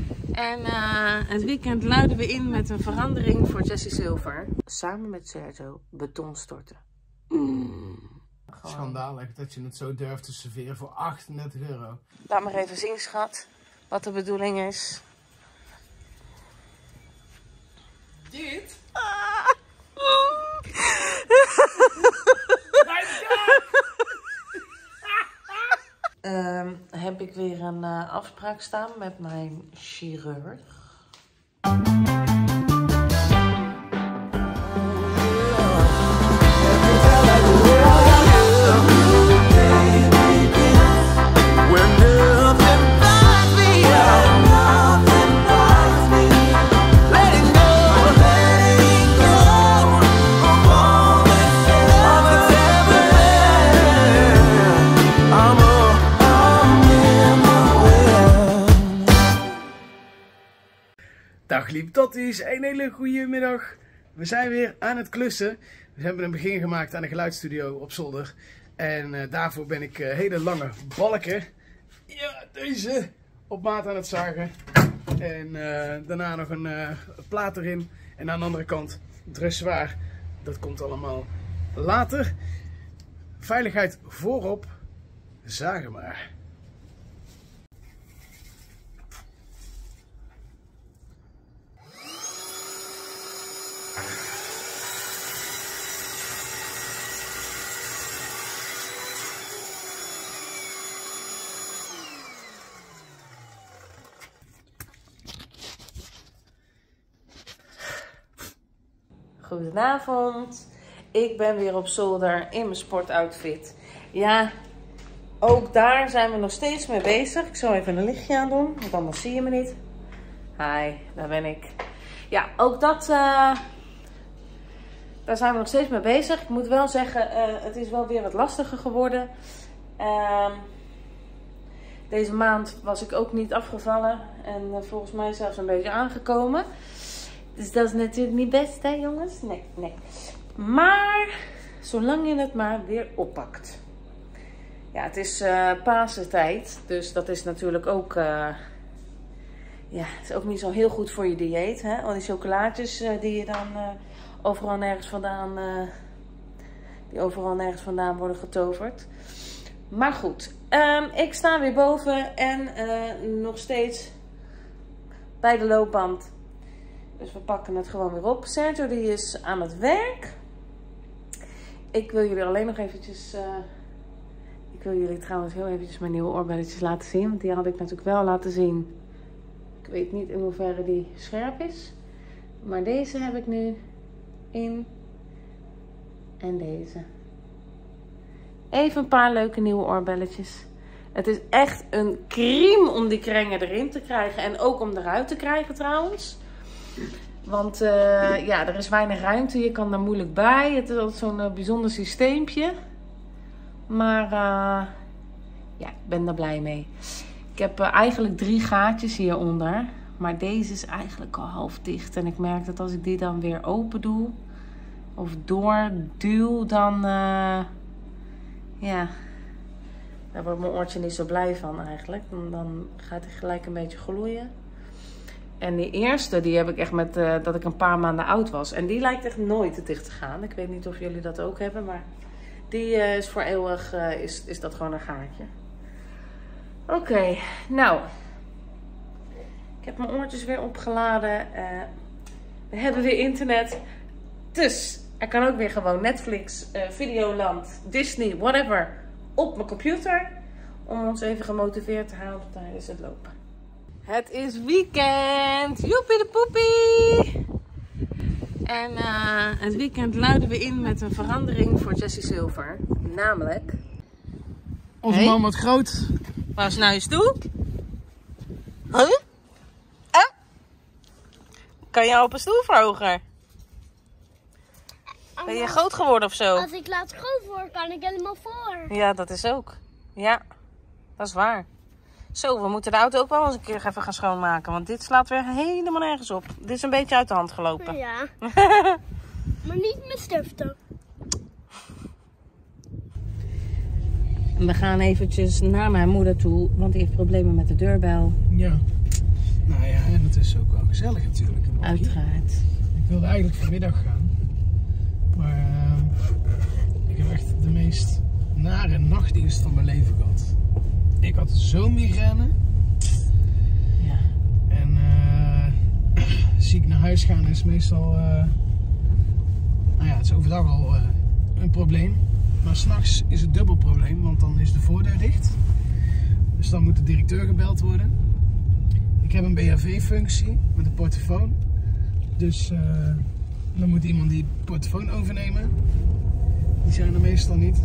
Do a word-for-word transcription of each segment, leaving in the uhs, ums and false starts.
En uh, het weekend luiden we in met een verandering voor Jessie Silver. Samen met Sergio beton storten. Mm. Schandalig dat je het zo durft te serveren voor achtendertig euro. Laat maar even zien, schat, wat de bedoeling is. Dit? Ah. uh, heb ik weer een uh, afspraak staan met mijn chirurg. Dag lieve totties, een hele goede middag. We zijn weer aan het klussen. We hebben een begin gemaakt aan de geluidsstudio op zolder. En uh, daarvoor ben ik uh, hele lange balken, ja, deze, op maat aan het zagen. En uh, daarna nog een uh, plaat erin. En aan de andere kant dressoir. Dat komt allemaal later. Veiligheid voorop, zagen maar. Goedenavond, ik ben weer op zolder in mijn sportoutfit. Ja, ook daar zijn we nog steeds mee bezig. Ik zal even een lichtje aan doen, want anders zie je me niet. Hi, daar ben ik. Ja, ook dat, uh, daar zijn we nog steeds mee bezig. Ik moet wel zeggen, uh, het is wel weer wat lastiger geworden. Uh, deze maand was ik ook niet afgevallen en uh, volgens mij zelfs een beetje aangekomen. Dus dat is natuurlijk niet best, hè jongens? Nee, nee. Maar, zolang je het maar weer oppakt. Ja, het is uh, Paasentijd. Dus dat is natuurlijk ook... Uh, ja, het is ook niet zo heel goed voor je dieet, hè? Al die chocolaatjes uh, die je dan uh, overal nergens vandaan... Uh, die overal nergens vandaan worden getoverd. Maar goed, um, ik sta weer boven en uh, nog steeds bij de loopband. Dus we pakken het gewoon weer op. Sergio die is aan het werk. Ik wil jullie alleen nog eventjes... Uh, ik wil jullie trouwens heel eventjes mijn nieuwe oorbelletjes laten zien. Want die had ik natuurlijk wel laten zien. Ik weet niet in hoeverre die scherp is. Maar deze heb ik nu in. En deze. Even een paar leuke nieuwe oorbelletjes. Het is echt een crime om die krengen erin te krijgen. En ook om eruit te krijgen trouwens. Want uh, ja, er is weinig ruimte. Je kan er moeilijk bij. Het is altijd zo'n uh, bijzonder systeempje. Maar uh, ja, ik ben er blij mee. Ik heb uh, eigenlijk drie gaatjes hieronder. Maar deze is eigenlijk al half dicht. En ik merk dat als ik die dan weer open doe. Of doorduw. Dan uh, ja. Daar wordt mijn oortje niet zo blij van eigenlijk. Dan, dan gaat hij gelijk een beetje gloeien. En die eerste, die heb ik echt met uh, dat ik een paar maanden oud was. En die lijkt echt nooit te dicht te gaan. Ik weet niet of jullie dat ook hebben, maar die uh, is voor eeuwig, uh, is, is dat gewoon een gaatje. Oké, okay, nou. Ik heb mijn oortjes weer opgeladen. Uh, we hebben weer internet. Dus er kan ook weer gewoon Netflix, uh, Videoland, Disney, whatever, op mijn computer. Om ons even gemotiveerd te houden tijdens het lopen. Het is weekend! Joepie de poepie! En uh, het weekend luiden we in met een verandering voor Jessie Silver. Namelijk... Onze hey. Man wordt groot. Waar is nou je stoel? Huh? Eh? Kan je op een stoel verhogen? Ben je groot geworden of zo? Als ik laat groot word, kan ik helemaal voor. Ja, dat is ook. Ja, dat is waar. Zo, we moeten de auto ook wel eens een keer even gaan schoonmaken. Want dit slaat weer helemaal nergens op. Dit is een beetje uit de hand gelopen. Ja. Maar niet met stiften. We gaan eventjes naar mijn moeder toe. Want die heeft problemen met de deurbel. Ja. Nou ja. is ook wel gezellig natuurlijk. Uiteraard. Ik wilde eigenlijk vanmiddag gaan. Maar uh, ik heb echt de meest nare nachtdienst van mijn leven gehad. Ik had zo'n migraine. Ja. En uh, ziek naar huis gaan is meestal... Uh, nou ja, het is overdag al uh, een probleem. Maar s'nachts is het dubbel probleem, want dan is de voordeur dicht. Dus dan moet de directeur gebeld worden. Ik heb een B H V-functie met een portofoon. Dus uh, dan moet iemand die portofoon overnemen. Die zijn er meestal niet.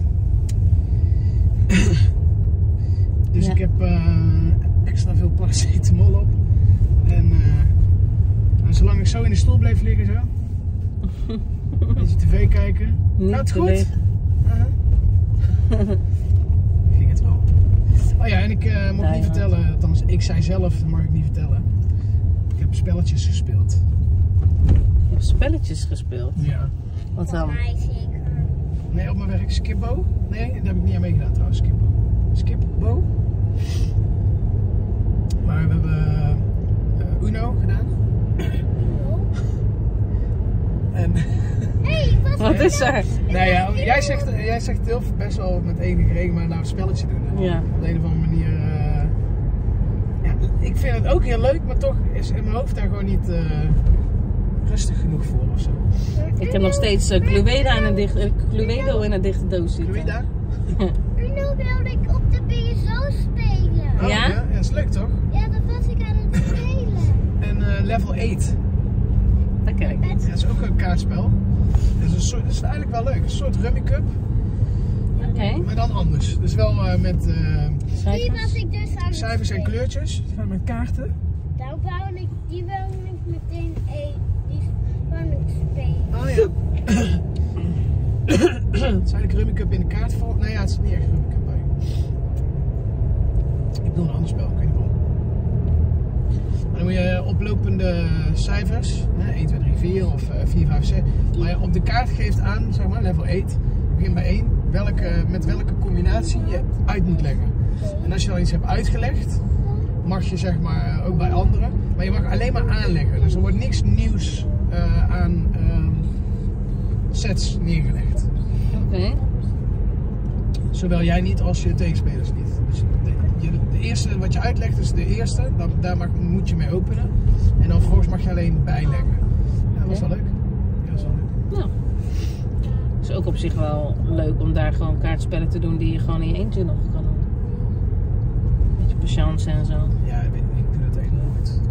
Dus ja. Ik heb uh, extra veel paracetamol op. En uh, nou, zolang ik zo in de stoel bleef liggen zo. Een beetje tv kijken. Niet Gaat het goed? Uh-huh. Ging het wel. Oh ja, en ik uh, mag nou, niet ja. vertellen, althans ik zei zelf, dat mag ik niet vertellen. Ik heb spelletjes gespeeld. Je hebt spelletjes gespeeld? Ja. Wat dan? Nee, op mijn werk Skipbo. Nee, daar heb ik niet aan meegedaan trouwens, Skipbo. Skipbo. Maar we hebben uh, Uno gedaan. En... Hey, wat is er? Nou ja, jij zegt, jij zegt heel best wel met enige regen, maar nou een spelletje doen. Hè? Ja. Op de een of andere manier. Uh, ja, ik vind het ook heel leuk, maar toch is in mijn hoofd daar gewoon niet uh, rustig genoeg voor ofzo. Ik heb nog steeds uh, Cluedo in een dichte, uh, Cluedo in een dichte doos zitten. Cluedo? Uno wilde ik op de B S O spelen. Oh, ja? ja? Ja, dat is leuk toch? Ja, dat was ik aan het spelen. En uh, level acht. Dat ken ik niet. Ja, dat is ook een kaartspel. Dat is, een soort, dat is eigenlijk wel leuk. Een soort Rummy Cup. Oké. Okay. Maar dan anders. Dus wel uh, met uh, die was ik dus aan het cijfers en kleurtjes. Gaan met kaarten. Nou, wou ik, die wil ik meteen één. Die wou ik spelen. Oh ja. Het is eigenlijk Rummy Cup in de kaartvorm. Nou ja, het is niet echt Rummy Cup bij. Ik bedoel een ander spel, ik weet niet waarom. Maar dan moet je oplopende cijfers, hè, één, twee, drie, vier of uh, vier, vijf, zes. Maar je op de kaart geeft aan, zeg maar, level acht. Je begint bij één, welke, met welke combinatie je uit moet leggen. En als je dan iets hebt uitgelegd, mag je zeg maar ook bij anderen. Maar je mag alleen maar aanleggen. Dus er wordt niks nieuws uh, aan uh, sets neergelegd. Oké. Okay. Zowel jij niet als je tegenspelers niet. Dus de, je, de eerste wat je uitlegt is de eerste, dan, daar mag, moet je mee openen. En dan vervolgens mag je alleen bijleggen. Ja, dat was wel leuk. Ja, dat was wel leuk. Ja. Het is ook op zich wel leuk om daar gewoon kaartspellen te doen die je gewoon in je eentje nog kan doen. Beetje patience en zo. Ja, ik, weet, ik doe dat echt nooit.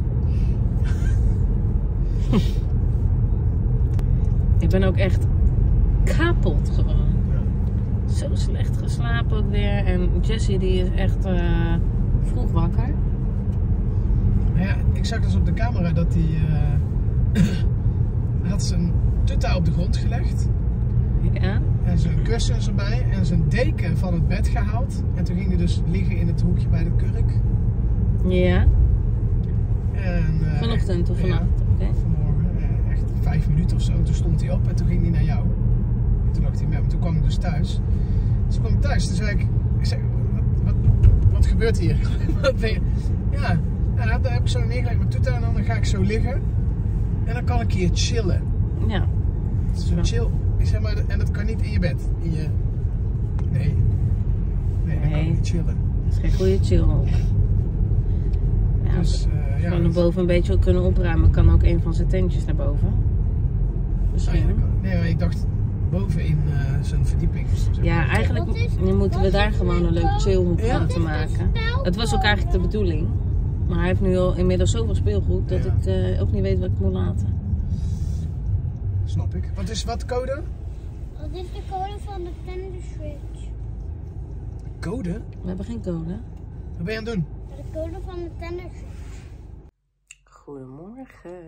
Ik ben ook echt kapot gewoon. Zo slecht geslapen ook weer. En Jessie die is echt uh, vroeg wakker. Ja, ik zag dus op de camera dat hij uh, had zijn tutta op de grond gelegd. Ja. En zijn kussens erbij en zijn deken van het bed gehaald. En toen ging hij dus liggen in het hoekje bij de kurk. Ja. En, uh, vanochtend of vannacht? Ja, okay. Vanmorgen. Uh, echt vijf minuten of zo. Toen stond hij op en toen ging hij naar jou. Toen lag hij met me. Toen kwam ik dus thuis. Dus kwam ik thuis. Toen zei ik, ik zei, wat, wat, wat gebeurt hier? Wat ben je? Ja, nou, dan heb ik zo neergelegd mijn toeta en dan ga ik zo liggen. En dan kan ik hier chillen. Ja. Zo chill. Ik zeg maar, en dat kan niet in je bed. In je... Nee. Nee, dan nee. kan ik niet chillen. Dat is geen goede chill ook. Ja, dus, uh, ja, gewoon naar boven een beetje kunnen opruimen. Kan ook een van zijn tentjes naar boven. Misschien. Ah, ja, nee, maar ik dacht boven in uh, zijn verdieping. Ja, eigenlijk is, moeten we daar gewoon een leuk chillhoek ja. van te maken. Het was ook eigenlijk de bedoeling. Maar hij heeft nu al inmiddels zoveel speelgoed dat ja. ik uh, ook niet weet wat ik moet laten. Snap ik. Wat is wat code? Wat is de code van de Nintendo Switch? Code? We hebben geen code. Wat ben je aan het doen? De code van de Nintendo Switch. Goedemorgen.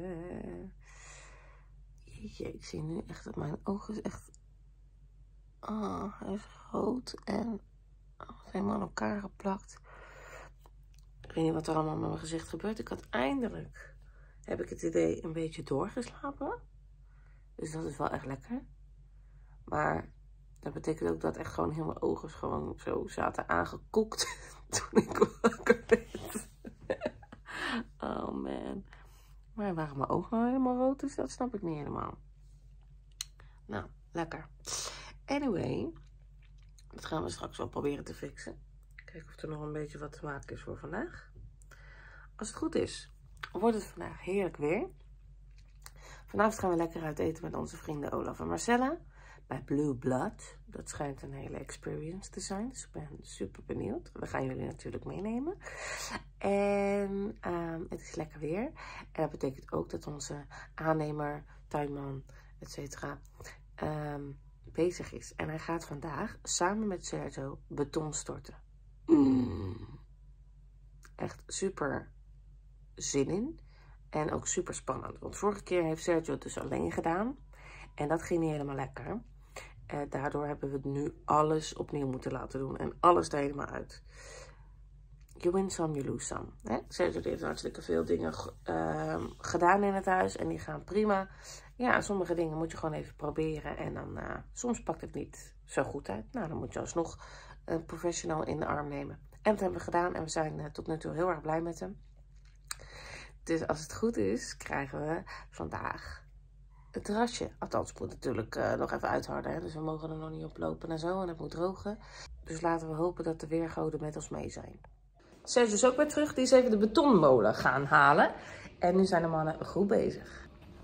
Jeetje, ik zie nu echt dat mijn oog is echt... Oh, hij is rood en helemaal aan elkaar geplakt. Ik weet niet wat er allemaal met mijn gezicht gebeurt. Ik had eindelijk, heb ik het idee, een beetje doorgeslapen. Dus dat is wel echt lekker. Maar dat betekent ook dat echt gewoon heel mijn ogen gewoon zo zaten aangekoekt toen ik wakker werd. Oh man. Maar waarom mijn oog nou helemaal rood is, dat snap ik niet helemaal. Nou, lekker. Anyway, dat gaan we straks wel proberen te fixen. Kijken of er nog een beetje wat te maken is voor vandaag. Als het goed is, wordt het vandaag heerlijk weer. Vanavond gaan we lekker uit eten met onze vrienden Olaf en Marcella. Bij Blue Blood. Dat schijnt een hele experience te zijn. Dus ik ben super benieuwd. We gaan jullie natuurlijk meenemen. En um, het is lekker weer. En dat betekent ook dat onze aannemer, tuinman, et cetera um, bezig is. En hij gaat vandaag samen met Sergio beton storten. Mm. Echt super zin in. En ook super spannend. Want vorige keer heeft Sergio het dus alleen gedaan. En dat ging niet helemaal lekker. Uh, daardoor hebben we het nu alles opnieuw moeten laten doen. En alles er helemaal uit. You win some, you lose some. Hè? Sergio heeft hartstikke veel dingen uh, gedaan in het huis. En die gaan prima. Ja, sommige dingen moet je gewoon even proberen. En dan uh, soms pakt het niet zo goed uit. Nou, dan moet je alsnog een professional in de arm nemen. En dat hebben we gedaan. En we zijn uh, tot nu toe heel erg blij met hem. Dus als het goed is, krijgen we vandaag het terrasje. Althans, het moet natuurlijk uh, nog even uitharden. Hè? Dus we mogen er nog niet op lopen en zo. En het moet drogen. Dus laten we hopen dat de weergoden met ons mee zijn. Sergio is ook weer terug. Die is even de betonmolen gaan halen. En nu zijn de mannen goed bezig.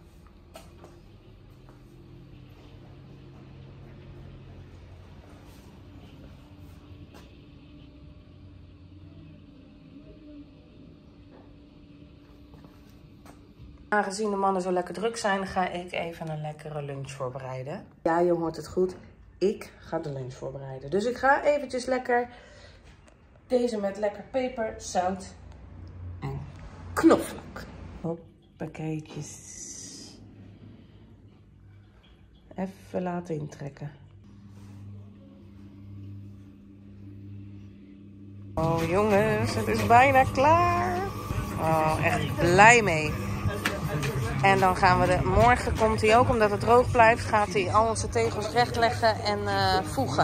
Aangezien de mannen zo lekker druk zijn, ga ik even een lekkere lunch voorbereiden. Ja, je hoort het goed. Ik ga de lunch voorbereiden. Dus ik ga eventjes lekker deze met lekker peper, zout en knoflook. Hoppakeetjes. Even laten intrekken. Oh jongens, het is bijna klaar. Oh, echt blij mee. En dan gaan we de... Morgen komt hij ook, omdat het droog blijft, gaat hij al onze tegels rechtleggen en uh, voegen.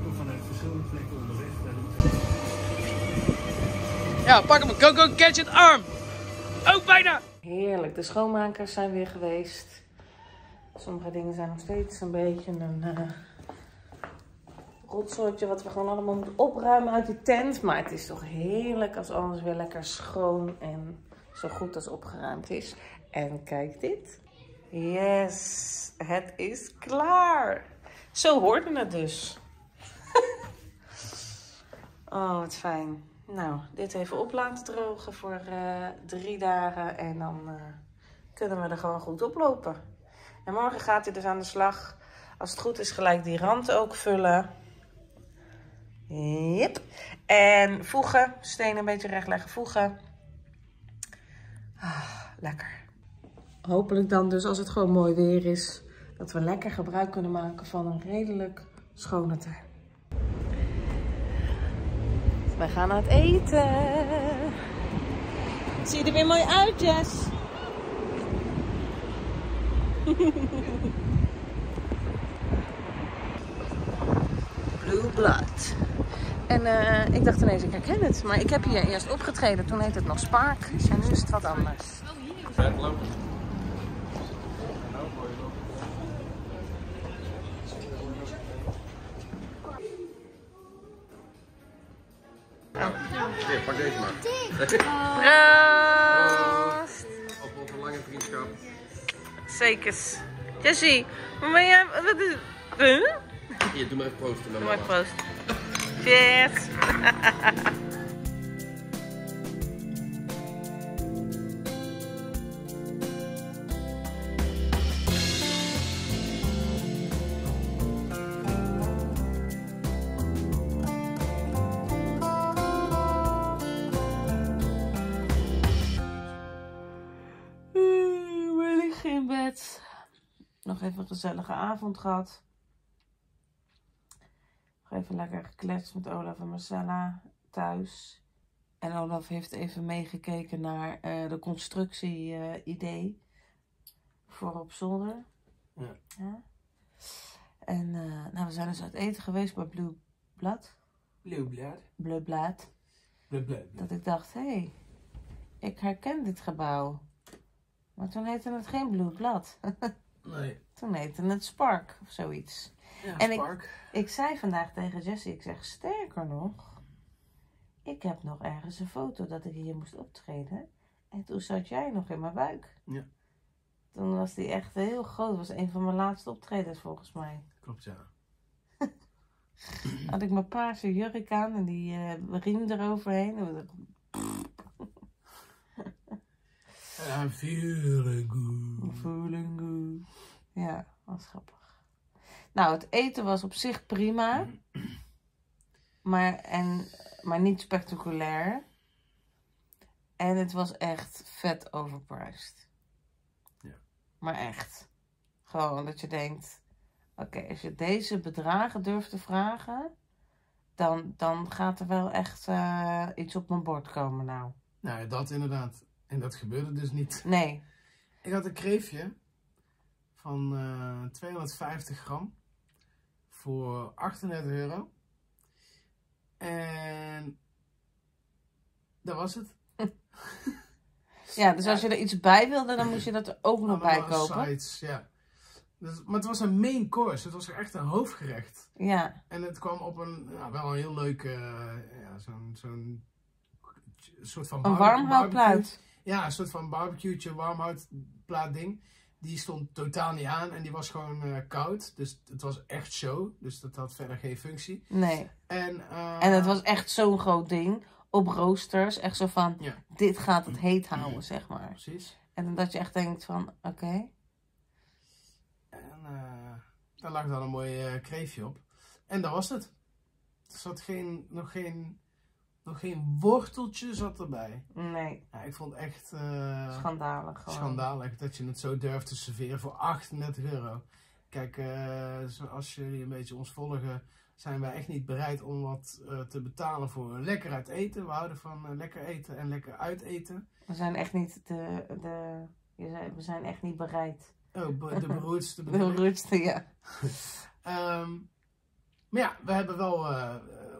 Ja, pak hem. Go, go, catch it, arm. Ook bijna. Heerlijk. De schoonmakers zijn weer geweest. Sommige dingen zijn nog steeds een beetje een uh, rotzootje wat we gewoon allemaal moeten opruimen uit die tent. Maar het is toch heerlijk als alles weer lekker schoon en zo goed als opgeruimd is. En kijk dit. Yes, het is klaar. Zo hoorde het dus. Oh, wat fijn. Nou, dit even op laten drogen voor uh, drie dagen. En dan uh, kunnen we er gewoon goed oplopen. En morgen gaat hij dus aan de slag. Als het goed is, gelijk die rand ook vullen. Yep. En voegen. Stenen een beetje recht leggen. Voegen. Ah, lekker. Hopelijk dan dus, als het gewoon mooi weer is, dat we lekker gebruik kunnen maken van een redelijk schone tuin. We gaan aan het eten. Zie je er weer mooi uit, Jess? Blue Blood. En uh, ik dacht ineens, ik herken het. Maar ik heb hier eerst opgetreden. Toen heette het nog Spark. En nu is het wat anders. Hier, pak deze maar. Proost! Op onze lange vriendschap. Zekers. Jessie, maar ben jij... Wat is... Huh? Hier, doe maar even proosten. Doe maar proost. Cheers! In bed. Nog even een gezellige avond gehad. Nog even lekker gekletst met Olaf en Marcella thuis. En Olaf heeft even meegekeken naar uh, de constructie uh, idee voor op zolder. Ja. Ja. En uh, nou, we zijn dus uit eten geweest bij Blue Blood. Blue Blood. Blue Blood. Blue Blood. Dat ik dacht, hé, hey, ik herken dit gebouw. Maar toen heette het geen Bloedblad. Nee. Toen heette het Spark of zoiets. Ja, En Spark. Ik zei vandaag tegen Jessie, ik zeg sterker nog, ik heb nog ergens een foto dat ik hier moest optreden. En toen zat jij nog in mijn buik. Ja. Toen was die echt heel groot. Dat was een van mijn laatste optredens volgens mij. Klopt, ja. Had ik mijn paarse jurk aan en die uh, riem eroverheen. I'm feeling good. Feeling good. Ja, was grappig. Nou, het eten was op zich prima. Maar, en, maar niet spectaculair. En het was echt vet overpriced. Ja. Maar echt. Gewoon dat je denkt... Oké, okay, als je deze bedragen durft te vragen... Dan, dan gaat er wel echt uh, iets op mijn bord komen nou. Nou, dat inderdaad. En dat gebeurde dus niet. Nee. Ik had een kreefje van uh, tweehonderdvijftig gram voor achtendertig euro. En dat was het. Ja, dus als je er iets bij wilde, dan moest je dat er ook nog bij kopen. Sites, ja. Dus, maar het was een main course. Het was echt een hoofdgerecht. Ja. En het kwam op een, ja, wel een heel leuk, uh, ja, zo'n zo'n soort van een warmhoutplaat. Ja, een soort van barbecue'tje, warmhoutplaat ding. Die stond totaal niet aan en die was gewoon uh, koud. Dus het was echt show. Dus dat had verder geen functie. Nee. En, uh, en het was echt zo'n groot ding. Op roosters. Echt zo van, ja. Dit gaat het heet houden, zeg maar. Precies. En dat je echt denkt van, oké. Okay. En uh, daar lag dan een mooi uh, kreefje op. En dat was het. Er zat geen, nog geen... Nog geen worteltje zat erbij. Nee. Ja, ik vond het echt... Uh, schandalig gewoon. Schandalig dat je het zo durft te serveren voor achtendertig euro. Kijk, uh, zoals jullie een beetje ons volgen, zijn wij echt niet bereid om wat uh, te betalen voor lekker uit eten. We houden van uh, lekker eten en lekker uiteten. We zijn echt niet de... de we zijn echt niet bereid. Oh, de beroerdste De beroerdste, ja. um, maar ja, we hebben wel... Uh,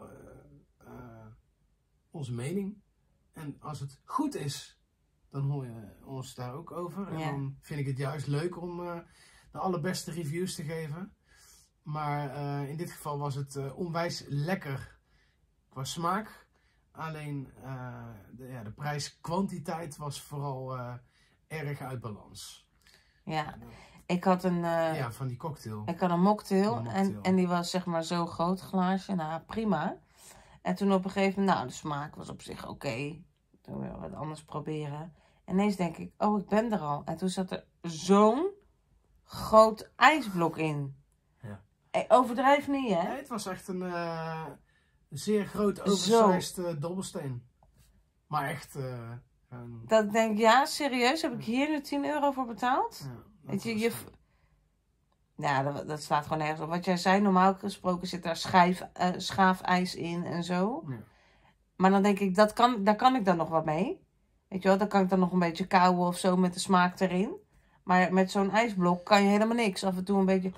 onze mening. En als het goed is, dan hoor je ons daar ook over. En ja. Dan vind ik het juist leuk om uh, de allerbeste reviews te geven. Maar uh, in dit geval was het uh, onwijs lekker qua smaak. Alleen uh, de, ja, de prijs-kwantiteit was vooral uh, erg uit balans. Ja, ik had een... Uh, ja, van die cocktail. Ik had een mocktail, een mocktail. En, en die was zeg maar zo groot glaasje. Nou, prima. En toen op een gegeven moment, nou, de smaak was op zich oké. Okay. Toen willen we wat anders proberen. En ineens denk ik, oh, ik ben er al. En toen zat er zo'n groot ijsblok in. Ja. Overdrijf niet, hè? Nee, het was echt een uh, zeer groot oversized uh, dobbelsteen. Maar echt... Uh, een... Dat ik denk, ja, serieus? Heb ik hier nu tien euro voor betaald? Ja, Weet je, je... Ja, dat, dat slaat gewoon nergens op. Wat jij zei, normaal gesproken zit daar schijf, uh, schaafijs in en zo. Ja. Maar dan denk ik, dat kan, daar kan ik dan nog wat mee. Weet je wel, dan kan ik dan nog een beetje kauwen of zo met de smaak erin. Maar met zo'n ijsblok kan je helemaal niks. Af en toe een beetje...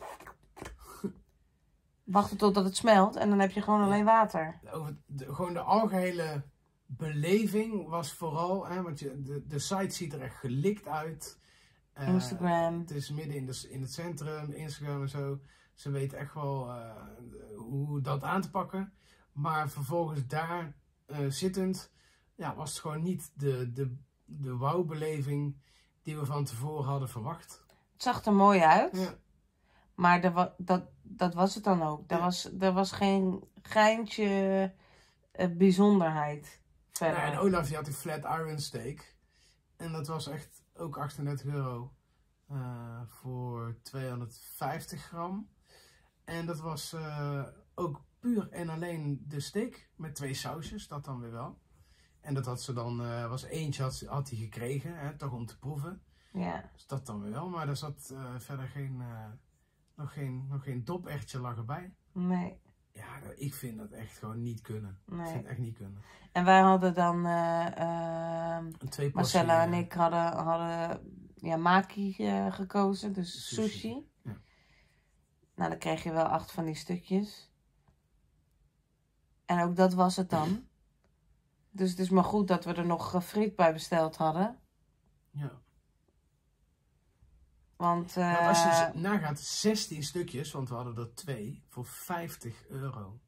wachten totdat het smelt en dan heb je gewoon alleen water. Over de, gewoon de algehele beleving was vooral... Hè, want je, de, de site ziet er echt gelikt uit... Uh, Instagram. Het is midden in, de, in het centrum, Instagram en zo. Ze weten echt wel uh, hoe dat aan te pakken. Maar vervolgens daar uh, zittend, ja, was het gewoon niet de, de, de wauw-beleving die we van tevoren hadden verwacht. Het zag er mooi uit. Ja. Maar de, dat, dat was het dan ook. Er, ja. was, er was geen geintje uh, bijzonderheid verder. Nou, en Olaf die had die flat iron steak. En dat was echt ook achtendertig euro uh, voor tweehonderdvijftig gram. En dat was uh, ook puur en alleen de steak met twee sausjes, dat dan weer wel. En dat had ze dan, uh, was eentje had, had hij gekregen, hè, toch om te proeven. Ja. Dus dat dan weer wel, maar er zat uh, verder geen, uh, nog geen, nog geen dopertje lag erbij. Nee. Ja, ik vind dat echt gewoon niet kunnen. Nee. Ik vind het echt niet kunnen. En wij hadden dan, uh, uh, Marcella en ik hadden, hadden ja, maki uh, gekozen, dus sushi. sushi. Ja. Nou, dan kreeg je wel acht van die stukjes. En ook dat was het dan. Dus het is maar goed dat we er nog friet bij besteld hadden. Ja. Want, uh, Want als je z- nagaat, zestien stukjes, want we hadden er twee, voor vijftig euro.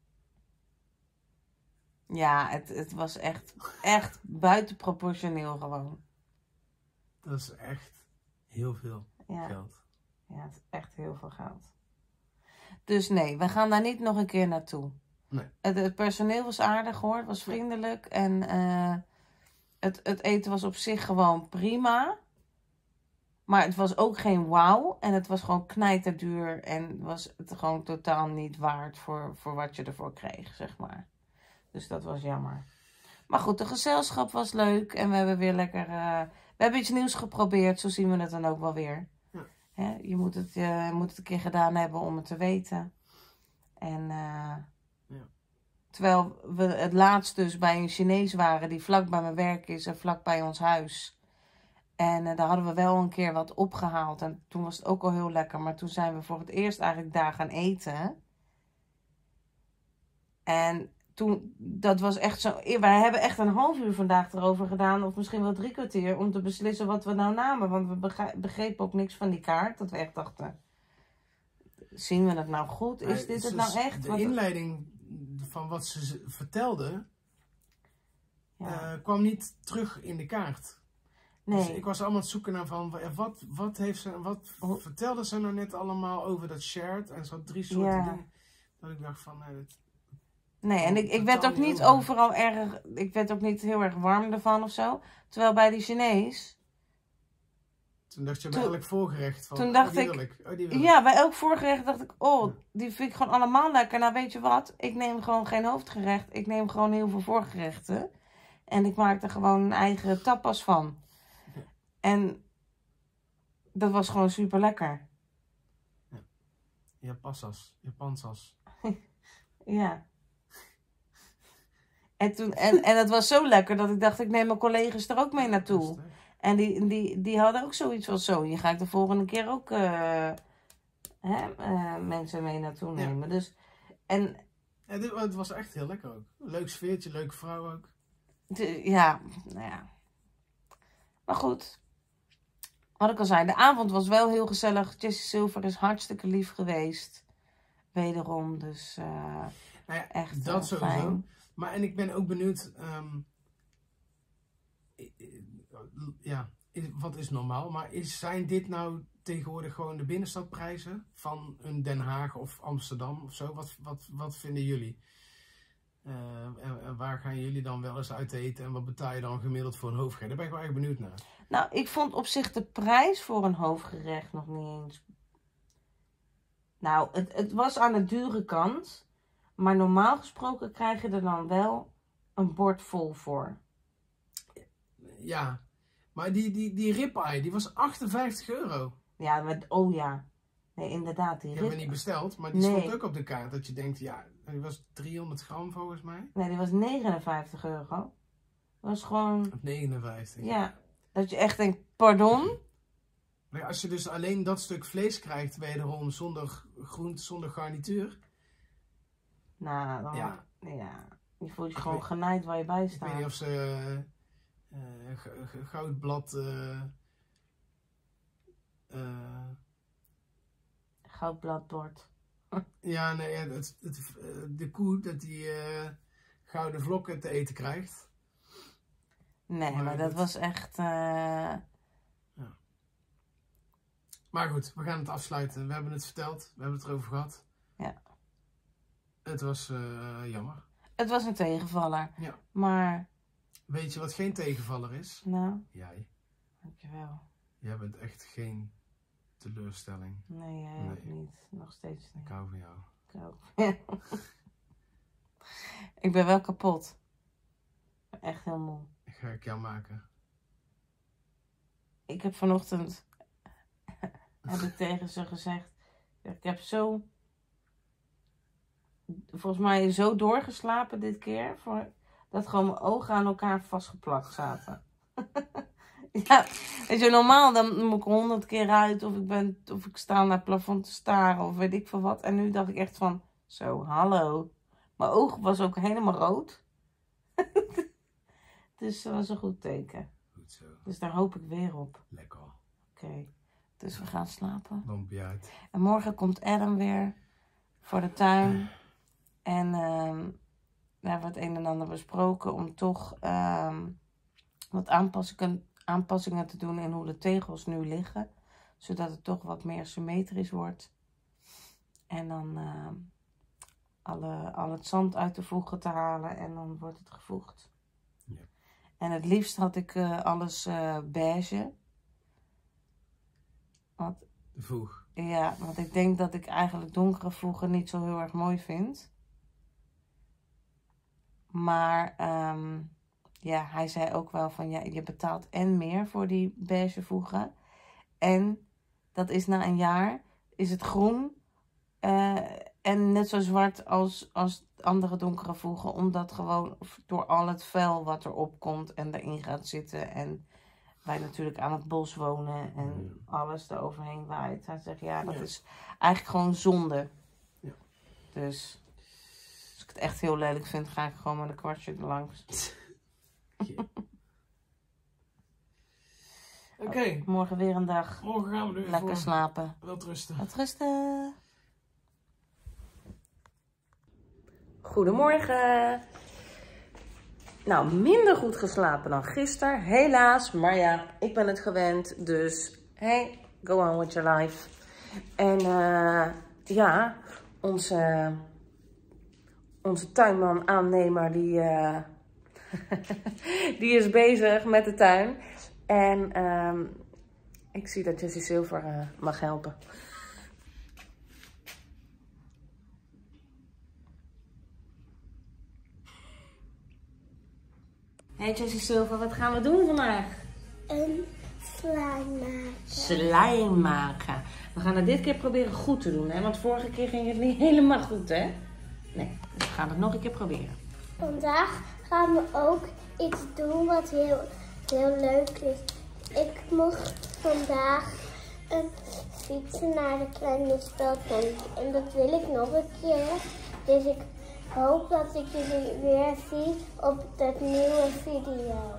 ja, het, het was echt, echt buitenproportioneel gewoon. Dat is echt heel veel Ja. geld. Ja, het is echt heel veel geld. Dus nee, we gaan daar niet nog een keer naartoe. Nee. Het, het personeel was aardig hoor, het was vriendelijk. En uh, het, het eten was op zich gewoon prima. Maar het was ook geen wauw. En het was gewoon knijterduur. En was het gewoon totaal niet waard voor, voor wat je ervoor kreeg, zeg maar. Dus dat was jammer. Maar goed, de gezelschap was leuk. En we hebben weer lekker... Uh, we hebben iets nieuws geprobeerd. Zo zien we het dan ook wel weer. Ja. Hè, je moet het, je moet het een keer gedaan hebben om het te weten. En... Uh, ja. Terwijl we het laatst dus bij een Chinees waren die vlak bij mijn werk is en vlak bij ons huis. En uh, daar hadden we wel een keer wat opgehaald. En toen was het ook al heel lekker. Maar toen zijn we voor het eerst eigenlijk daar gaan eten. En toen, dat was echt zo... Wij hebben echt een half uur vandaag erover gedaan. Of misschien wel drie kwartier. Om te beslissen wat we nou namen. Want we begrepen ook niks van die kaart. Dat we echt dachten... Zien we het nou goed? Is dit het nou echt? De inleiding van wat ze vertelde... Ja. Uh, kwam niet terug in de kaart. Nee. Dus ik was allemaal aan het zoeken naar van... Wat, wat, heeft ze, wat oh. vertelde ze nou net allemaal over dat shared? En zo had drie soorten ja. dingen. Dat ik dacht van... Nee, dat, Nee, en ik, ik werd ook niet overal erg... Ik werd ook niet heel erg warm ervan of zo. Terwijl bij die Chinees... Toen dacht je bij elk voorgerecht van... Toen dacht oh, die ik... wil ik. Oh, die wil ja, ik. bij elk voorgerecht dacht ik... Oh, die vind ik gewoon allemaal lekker. Nou, weet je wat? Ik neem gewoon geen hoofdgerecht. Ik neem gewoon heel veel voorgerechten. En ik maak er gewoon een eigen tapas van. Ja. En... Dat was gewoon super lekker. Ja. Japansas. Japansas. Ja. En, toen, en, en het was zo lekker dat ik dacht, ik neem mijn collega's er ook mee naartoe. En die, die, die hadden ook zoiets van zo. Je ga ik de volgende keer ook uh, hè, uh, mensen mee naartoe nemen. Ja. Dus, en, ja, dit, het was echt heel lekker ook. Leuk sfeertje, leuke vrouw ook. De, ja, nou ja. Maar goed. Wat ik al zei, de avond was wel heel gezellig. Jessie Silver is hartstikke lief geweest. Wederom, dus uh, nou ja, echt dat uh, sowieso. fijn. Maar en ik ben ook benieuwd... Um, ja, wat is normaal? Maar is, zijn dit nou tegenwoordig gewoon de binnenstadprijzen van een Den Haag of Amsterdam of zo? Wat, wat, wat vinden jullie? Uh, en, en waar gaan jullie dan wel eens uit eten en wat betaal je dan gemiddeld voor een hoofdgerecht? Daar ben ik wel echt benieuwd naar. Nou, ik vond op zich de prijs voor een hoofdgerecht nog niet eens... Nou, het, het was aan de dure kant. Maar normaal gesproken krijg je er dan wel een bord vol voor. Ja, maar die, die, die ribeye, die was achtenvijftig euro. Ja, maar, oh ja. Nee, inderdaad. Die Die hebben we niet besteld, maar die nee. stond ook op de kaart. Dat je denkt, ja, die was driehonderd gram volgens mij. Nee, die was negenenvijftig euro. Dat was gewoon... negenenvijftig. Ja, dat je echt denkt, pardon? Maar als je dus alleen dat stuk vlees krijgt, wederom zonder groente, zonder garnituur. Nou, dan, ja. ja. Je voelt je gewoon weet, genaaid waar je bij staat. Ik weet niet of ze uh, uh, goudblad... Uh, uh, goudbladbord. Ja, nee, het, het, de koe dat die uh, gouden vlokken te eten krijgt. Nee, maar, maar dat, dat was echt... Uh... Ja. Maar goed, we gaan het afsluiten. We hebben het verteld, we hebben het erover gehad. Ja. Het was uh, jammer. Het was een tegenvaller. Ja. Maar... Weet je wat geen tegenvaller is? Nou? Jij. Dankjewel. Jij bent echt geen teleurstelling. Nee, jij nee. ook niet. Nog steeds niet. Ik hou van jou. Ik ook. Ik ben wel kapot. Ik ben echt heel moe. Ik ga ik jou maken. Ik heb vanochtend... heb ik tegen ze gezegd... Ik heb zo... Volgens mij zo doorgeslapen dit keer. Voor, dat gewoon mijn ogen aan elkaar vastgeplakt zaten. Ja, weet je, normaal dan moet ik honderd keer uit. Of ik, ben, of ik sta naar het plafond te staren. Of weet ik veel wat. En nu dacht ik echt van... Zo, hallo. Mijn oog was ook helemaal rood. Dus dat was een goed teken. Goed zo. Dus daar hoop ik weer op. Lekker. Oké. Okay. Dus we gaan slapen. Lampje uit. En morgen komt Adam weer voor de tuin. En um, we hebben het een en ander besproken om toch um, wat aanpassingen, aanpassingen te doen in hoe de tegels nu liggen. Zodat het toch wat meer symmetrisch wordt. En dan uh, alle, al het zand uit de voegen te halen en dan wordt het gevoegd. Ja. En het liefst had ik uh, alles uh, beige. Want, de voeg. Ja, want ik denk dat ik eigenlijk donkere voegen niet zo heel erg mooi vind. Maar um, ja, hij zei ook wel van ja, je betaalt en meer voor die beige voegen. En dat is na een jaar, is het groen uh, en net zo zwart als, als andere donkere voegen. Omdat gewoon door al het vuil wat erop komt en erin gaat zitten. En wij natuurlijk aan het bos wonen en ja. alles eroverheen waait. Hij zegt ja, dat ja. is eigenlijk gewoon zonde. Ja. Dus als ik het echt heel lelijk vind, ga ik gewoon met een kwartje erlangs. Oké. Okay. Oh, morgen weer een dag. Morgen gaan we er weer lekker voor. slapen. Welterusten. Welterusten. Goedemorgen. Nou, minder goed geslapen dan gisteren, helaas. Maar ja, ik ben het gewend, dus hey, go on with your life. En uh, ja, onze, onze tuinman aannemer, die, uh, die is bezig met de tuin. En uh, ik zie dat Jessie Silver uh, mag helpen. Hey Jessie Silver, wat gaan we doen vandaag? Een slime maken. Slime maken. We gaan het dit keer proberen goed te doen, hè? Want vorige keer ging het niet helemaal goed, hè? Nee, dus we gaan het nog een keer proberen. Vandaag gaan we ook iets doen wat heel, heel leuk is. Ik mocht vandaag een fietsen naar de kleine speeltuin. En dat wil ik nog een keer. Dus ik hoop dat ik jullie weer zie op de nieuwe video.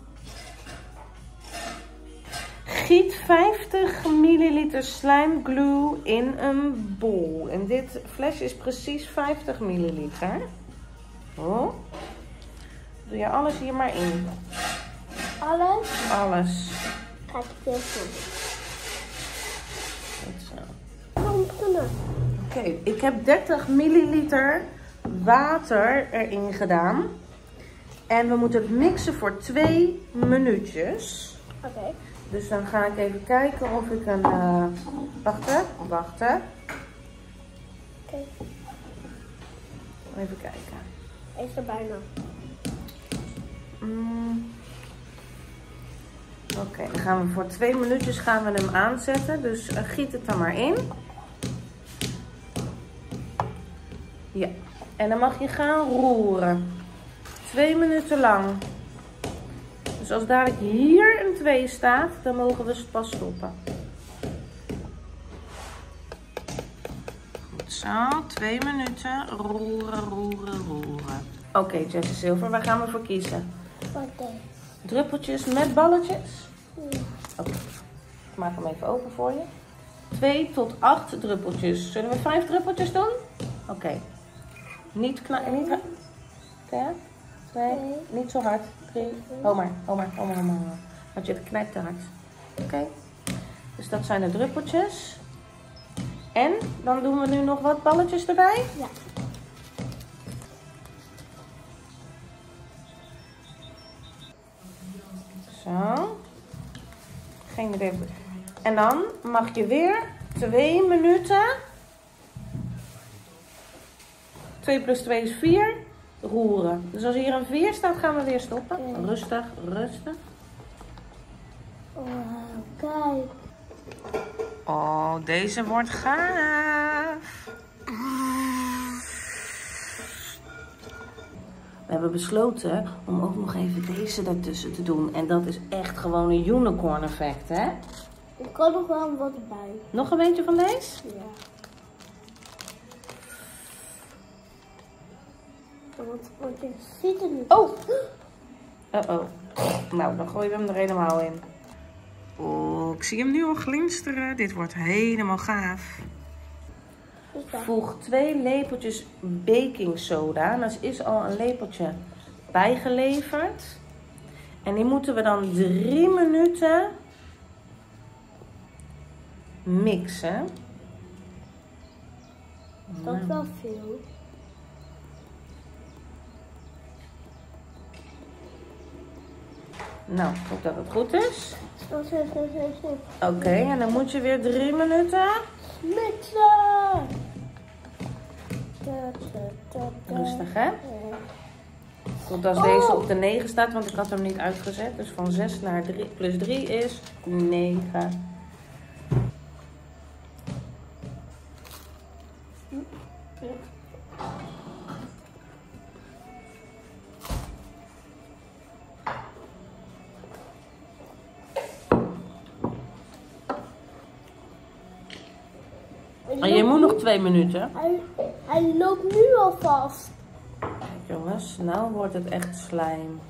Giet vijftig milliliter slime glue in een bol. En dit flesje is precies vijftig milliliter. Oh. Doe je alles hier maar in. Alles? Alles. Ga ik heel goed. Goed zo. Oké, okay, ik heb dertig milliliter water erin gedaan. En we moeten het mixen voor twee minuutjes. Oké. Okay. Dus dan ga ik even kijken of ik een... Uh, wachten, wachten. Oké. Okay. Even kijken. Is er bijna. Mm. Oké, okay, dan gaan we voor twee minuutjes gaan we hem aanzetten. Dus uh, giet het dan maar in. Ja. En dan mag je gaan roeren. Twee minuten lang. Dus als dadelijk hier een twee staat, dan mogen we pas stoppen. Goed zo, twee minuten. Roeren, roeren, roeren. Oké, okay, Jessie Silver, waar gaan we voor kiezen? Wat deze? Druppeltjes met balletjes? Ja. Oké, okay. Ik maak hem even open voor je. Twee tot acht druppeltjes. Zullen we vijf druppeltjes doen? Oké. Okay. Niet knijpen, niet hard. Ja? Twee, nee. Niet zo hard. Drie. Hou maar, hou maar, hou maar, hou maar. Want je knijpt te hard. Oké. Okay. Dus dat zijn de druppeltjes. En dan doen we nu nog wat balletjes erbij. Ja. Zo. Geen idee. En dan mag je weer twee minuten. twee plus twee is vier. Roeren. Dus als hier een vier staat, gaan we weer stoppen. Okay. Rustig, rustig. Wow, kijk. Oh, deze wordt gaaf. We hebben besloten om ook nog even deze ertussen te doen. En dat is echt gewoon een unicorn effect, hè? Ik kan nog wel wat bij. Nog een beetje van deze? Ja. Want, want je ziet het niet. Oh! Uh-oh. Nou, dan gooien we hem er helemaal in. Oh, ik zie hem nu al glinsteren. Dit wordt helemaal gaaf. Voeg twee lepeltjes baking soda. En er is al een lepeltje bijgeleverd. En die moeten we dan drie minuten mixen. Dat is wel veel. Nou, ik hoop dat het goed is. Zo, zo, zo, zo, zo. Oké, okay, en dan moet je weer drie minuten mixen. Rustig, hè? Totdat oh. deze op de negen staat, want ik had hem niet uitgezet. Dus van zes naar drie plus drie is negen. En je moet nog twee minuten. Hij, hij loopt nu al vast. Kijk jongens, nou wordt het echt slijm.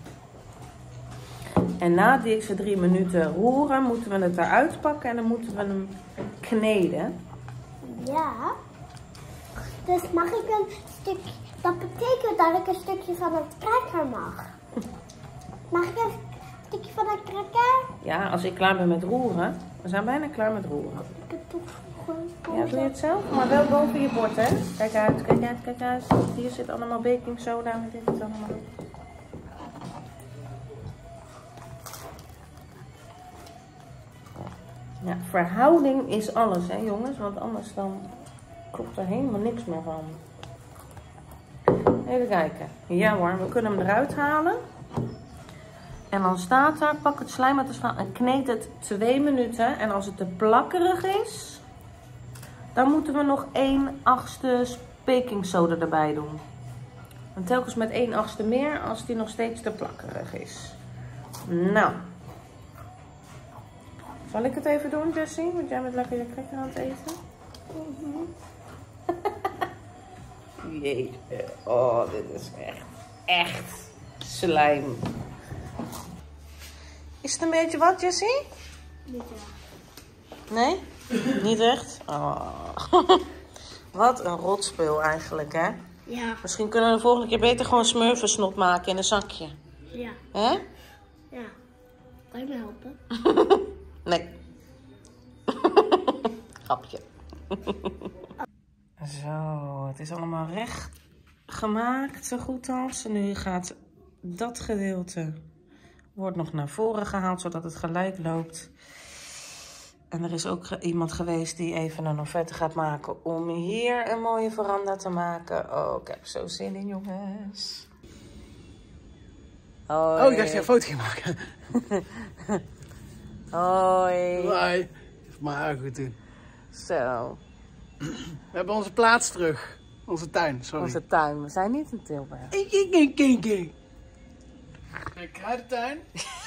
En na deze drie minuten roeren moeten we het eruit pakken en dan moeten we hem kneden. Ja. Dus mag ik een stukje, dat betekent dat ik een stukje van het cracker mag. Mag ik een stukje van het cracker? Ja, als ik klaar ben met roeren. We zijn bijna klaar met roeren. Ik heb toch gewoon... Ja, doe je het zelf? Maar wel boven je bord, hè? Kijk uit, kijk uit, kijk uit. Hier zit allemaal baking soda en dit is allemaal. Ja, verhouding is alles, hè jongens. Want anders dan klopt er helemaal niks meer van. Even kijken. Ja hoor, we kunnen hem eruit halen. En dan staat er, pak het slijm uit de schaal en kneed het twee minuten. En als het te plakkerig is, dan moeten we nog één achtste baking soda erbij doen. En telkens met één achtste meer als die nog steeds te plakkerig is. Nou. Zal ik het even doen, Jessie? Want jij bent lekker je cracker aan het eten. Mm-hmm. Jee. Oh, dit is echt, echt slijm. Is het een beetje wat, Jessie? Niet echt. Nee? Niet echt? Oh. Wat een rotspul eigenlijk, hè? Ja. Misschien kunnen we de volgende keer beter gewoon smurfensnot maken in een zakje. Ja. Hè? Ja. Kan je me helpen? Nee. Grapje. Zo, het is allemaal recht gemaakt, zo goed als. En nu gaat dat gedeelte wordt nog naar voren gehaald, zodat het gelijk loopt. En er is ook iemand geweest die even een offerte gaat maken om hier een mooie veranda te maken. Oh, ik heb zo zin in, jongens. Hoi. Oh, ik dacht je een foto ging maken. Hoi. Hoi. Maar goed doen. Zo. We hebben onze plaats terug. Onze tuin, sorry. Onze tuin. We zijn niet in Tilburg. Kijk, kijk, kijk, kijk. Een kruidentuin.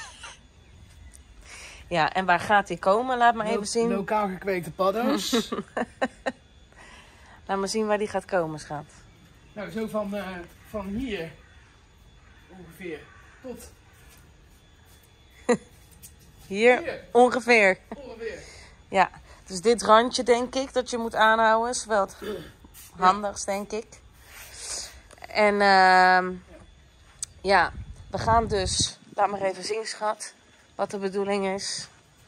Ja, en waar gaat die komen? Laat maar Lo even zien. Lokaal gekweekte paddo's. Laat maar zien waar die gaat komen, schat. Nou, zo van, uh, van hier ongeveer tot Hier, hier. ongeveer. Ongeveer. Ja, dus dit randje denk ik dat je moet aanhouden is wel het handigst, denk ik. En uh, ja, we gaan dus, laat maar even zien, schat, wat de bedoeling is.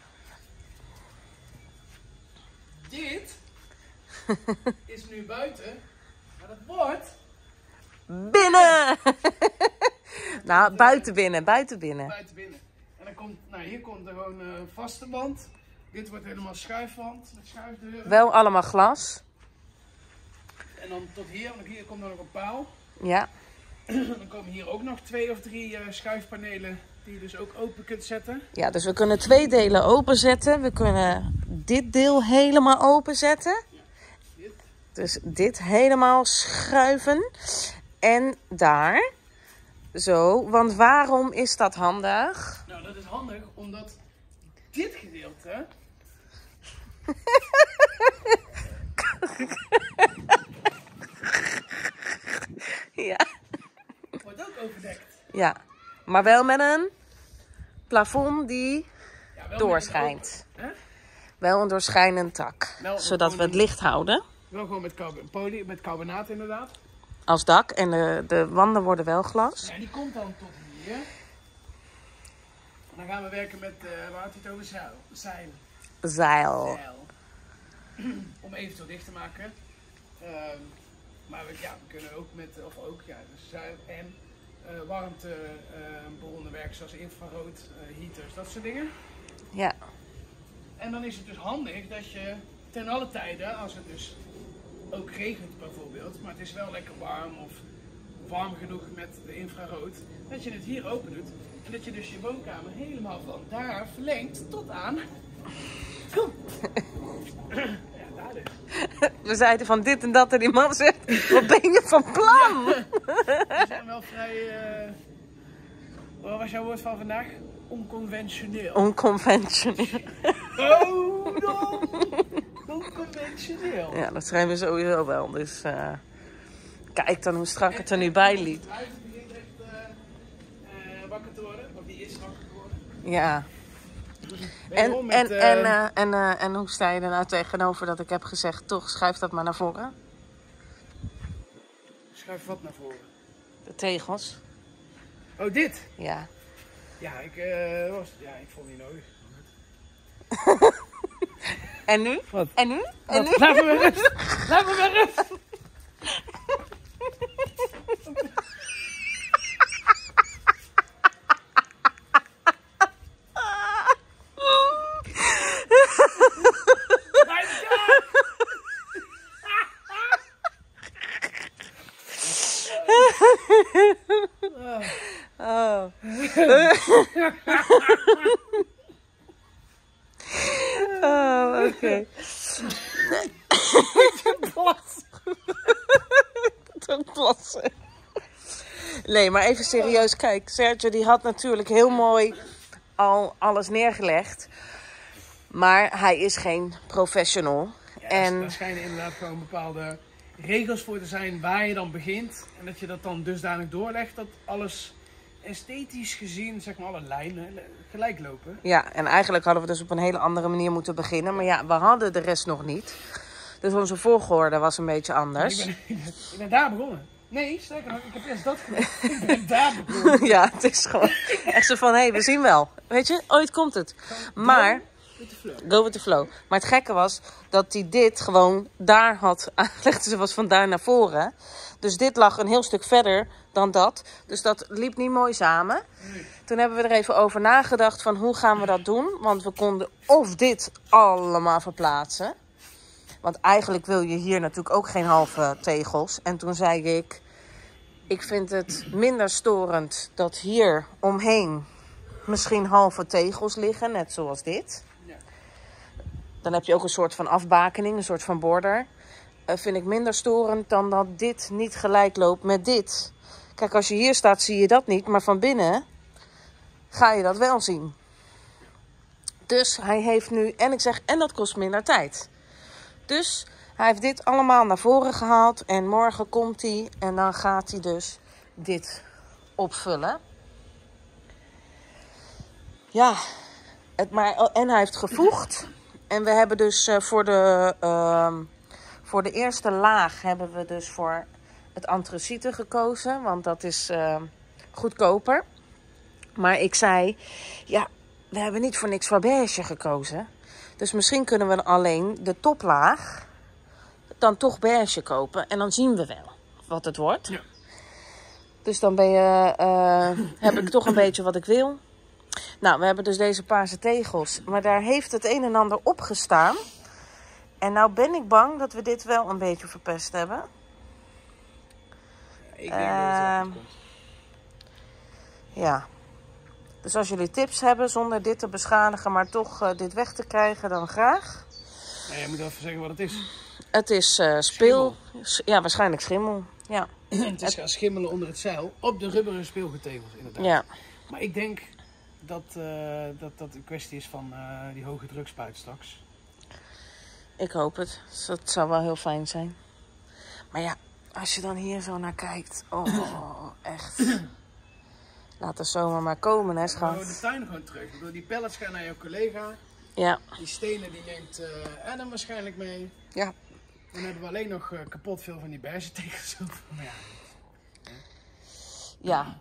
Dit is nu buiten, maar dat wordt binnen! Nou, buiten binnen, buiten binnen. buiten binnen. En dan komt, nou hier komt er gewoon een uh, vaste band. Dit wordt helemaal schuifwand met schuifdeuren. Wel allemaal glas. En dan tot hier, want hier komt er nog een paal. Ja. Dan komen hier ook nog twee of drie uh, schuifpanelen die je dus ook open kunt zetten. Ja, dus we kunnen twee delen openzetten. We kunnen dit deel helemaal openzetten. Ja, dit. Dus dit helemaal schuiven. En daar. Zo, want waarom is dat handig? Nou, dat is handig omdat dit gedeelte ja. wordt ook overdekt. Ja, maar wel met een plafond die... Ja, Ja, wel doorschijnt. met- Hè? Wel een doorschijnend tak. Wel, Zodat we gewoon het licht houden Wel gewoon met, carb poly, met carbonaat inderdaad. als dak. En de, de wanden worden wel glas. Ja, die komt dan tot hier. En dan gaan we werken met, uh, waar had hij het over? Zeil. Zeil. Zeil. Zeil. Om eventueel dicht te maken. Um, maar we, ja, we kunnen ook met, of ook, ja, dus zeil en uh, warmtebronnen uh, werken zoals infrarood, uh, heaters, dat soort dingen. Ja. En dan is het dus handig dat je ten alle tijden, als het dus ook regent bijvoorbeeld, maar het is wel lekker warm of warm genoeg met de infrarood, dat je het hier open doet en dat je dus je woonkamer helemaal van daar verlengt tot aan. Kom. Ja, daar dus. We zeiden van dit en dat en die man zegt, wat ben je van plan? We zijn wel vrij, uh, wat was jouw woord van vandaag? Onconventioneel. Onconventioneel. Oh, no. Onconventioneel. Ja, dat zijn we sowieso wel. Dus uh, kijk dan hoe strak het er nu bij liet. Het huis begint echt uh, uh, wakker te worden, of die is wakker geworden. Ja. En, Wederom en, met, uh, en, uh, en, uh, en hoe sta je er nou tegenover dat ik heb gezegd, toch schuif dat maar naar voren? Schuif wat naar voren. De tegels. Oh, dit? Ja. Ja, ik, uh, was, ja, ik vond die nodig. En nu? Wat? En nu? En nu? Laat me maar rust! Laat me maar rust! Oh. Oh, oké. Okay. Ook plassen. Nee, maar even serieus, kijk. Sergio die had natuurlijk heel mooi al alles neergelegd. Maar hij is geen professional. Ja, en... daar schijnen inderdaad gewoon bepaalde regels voor te zijn waar je dan begint. En dat je dat dan dusdanig doorlegt dat alles esthetisch gezien, zeg maar, alle lijnen gelijk lopen. Ja, en eigenlijk hadden we dus op een hele andere manier moeten beginnen. Maar ja, we hadden de rest nog niet. Dus onze volgorde was een beetje anders. Ik ben, ik ben daar begonnen. Nee, sterker nog, ik heb eerst dat gedaan. Ik ben daar begonnen. Ja, het is gewoon echt zo van, hé, hey, we zien wel. Weet je, ooit komt het. Maar, With the flow. go with the flow. Maar het gekke was dat hij dit gewoon daar had aangelegd. Dus het was van daar naar voren. Dus dit lag een heel stuk verder dan dat. Dus dat liep niet mooi samen. Nee. Toen hebben we er even over nagedacht van hoe gaan we dat doen. Want we konden of dit allemaal verplaatsen. Want eigenlijk wil je hier natuurlijk ook geen halve tegels. En toen zei ik, ik vind het minder storend dat hier omheen misschien halve tegels liggen. Net zoals dit. Ja. Dan heb je ook een soort van afbakening, een soort van border. Uh, vind ik minder storend dan dat dit niet gelijk loopt met dit. Kijk, als je hier staat zie je dat niet. Maar van binnen ga je dat wel zien. Dus hij heeft nu, en ik zeg, en dat kost minder tijd. Dus hij heeft dit allemaal naar voren gehaald. En morgen komt hij en dan gaat hij dus dit opvullen. Ja, het maar, en hij heeft gevoegd. En we hebben dus uh, voor, de, uh, voor de eerste laag hebben we dus voor het antraciete gekozen. Want dat is uh, goedkoper. Maar ik zei, ja, we hebben niet voor niks voor beige gekozen. Dus misschien kunnen we alleen de toplaag dan toch beige kopen. En dan zien we wel wat het wordt. Ja. Dus dan ben je, uh, heb ik toch een beetje wat ik wil. Nou, we hebben dus deze paarse tegels. Maar daar heeft het een en ander op gestaan. En nou ben ik bang dat we dit wel een beetje verpest hebben. Ja, ik denk uh, dat het wel goed komt. Ja. Dus als jullie tips hebben zonder dit te beschadigen, maar toch uh, dit weg te krijgen, dan graag. Nou, je moet even zeggen wat het is. Het is uh, speel. Ja, waarschijnlijk schimmel. Ja. Het is gaan schimmelen onder het zeil op de rubberen speelgoedtegels, inderdaad. Ja. Maar ik denk dat, uh, dat dat een kwestie is van uh, die hoge drukspuit straks. Ik hoop het. Dat zou wel heel fijn zijn. Maar ja, als je dan hier zo naar kijkt. Oh, echt. Laat de zomer maar komen, hè, We schat. houden de tuin gewoon terug. Ik bedoel, die pellets gaan naar jouw collega. Ja. Die stenen die neemt uh, Adam waarschijnlijk mee. Ja. Dan hebben we alleen nog uh, kapot veel van die bergetegels. Maar ja. Ja.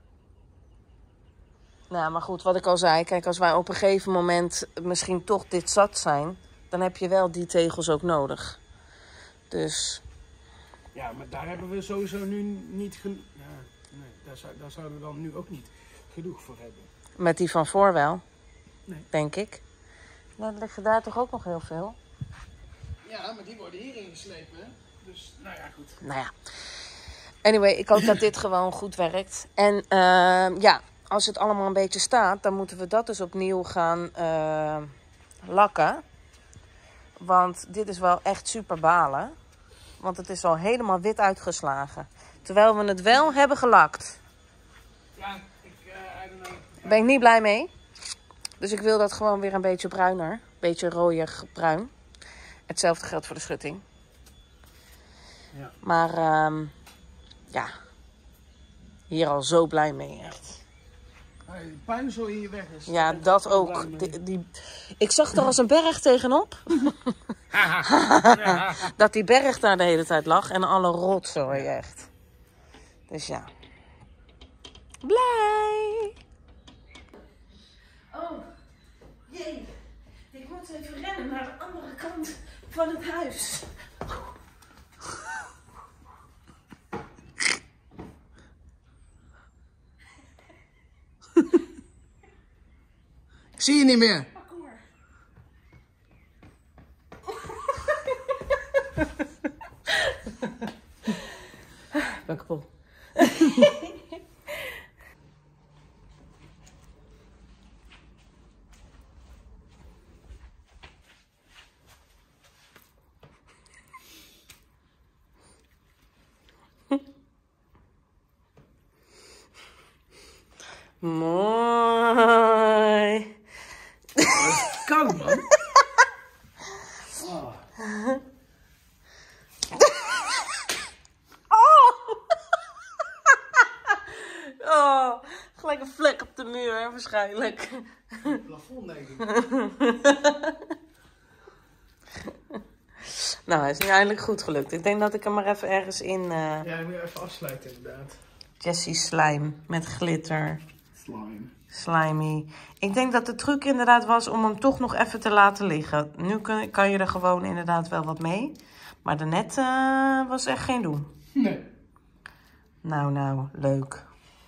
Nou, maar goed, wat ik al zei. Kijk, als wij op een gegeven moment misschien toch dit zat zijn, dan heb je wel die tegels ook nodig. Dus... Ja, maar daar hebben we sowieso nu niet genoeg. Ja, nee, daar, zou, daar zouden we dan nu ook niet genoeg voor hebben. Met die van voor wel, Nee. denk ik. Dan liggen daar toch ook nog heel veel. Ja, maar die worden hierin geslepen, hè? Dus, nou ja, goed. Nou ja. Anyway, ik hoop dat dit gewoon goed werkt. En uh, ja, als het allemaal een beetje staat, dan moeten we dat dus opnieuw gaan uh, lakken. Want dit is wel echt super balen. Want het is al helemaal wit uitgeslagen. Terwijl we het wel hebben gelakt. Ja, ik, uh, I don't know. Daar ben ik niet blij mee. Dus ik wil dat gewoon weer een beetje bruiner. Een beetje rooier bruin. Hetzelfde geldt voor de schutting. Ja. Maar um, ja, hier al zo blij mee echt. Hey, de puin zo hier weg is. Ja, dat ook. Die, die, ik zag er als een berg tegenop. Dat die berg daar de hele tijd lag en alle rotzooi echt. Dus ja. Blij! Oh, jee. Ik moet even rennen naar de andere kant van het huis. Ik zie je niet meer. Kom maar. Ik ben kapot. Mooi. Koud, man. Oh. Oh, gelijk een vlek op de muur, hè, waarschijnlijk. Het plafond, denk ik. Nou, hij is nu eindelijk goed gelukt. Ik denk dat ik hem maar even ergens in... Uh... Ja, ik moet even afsluiten, inderdaad. Jessie slime met glitter. Slime. Slimy. Ik denk dat de truc inderdaad was om hem toch nog even te laten liggen. Nu kan, kan je er gewoon inderdaad wel wat mee. Maar daarnet uh, was echt geen doen. Nee. Nou, nou, leuk.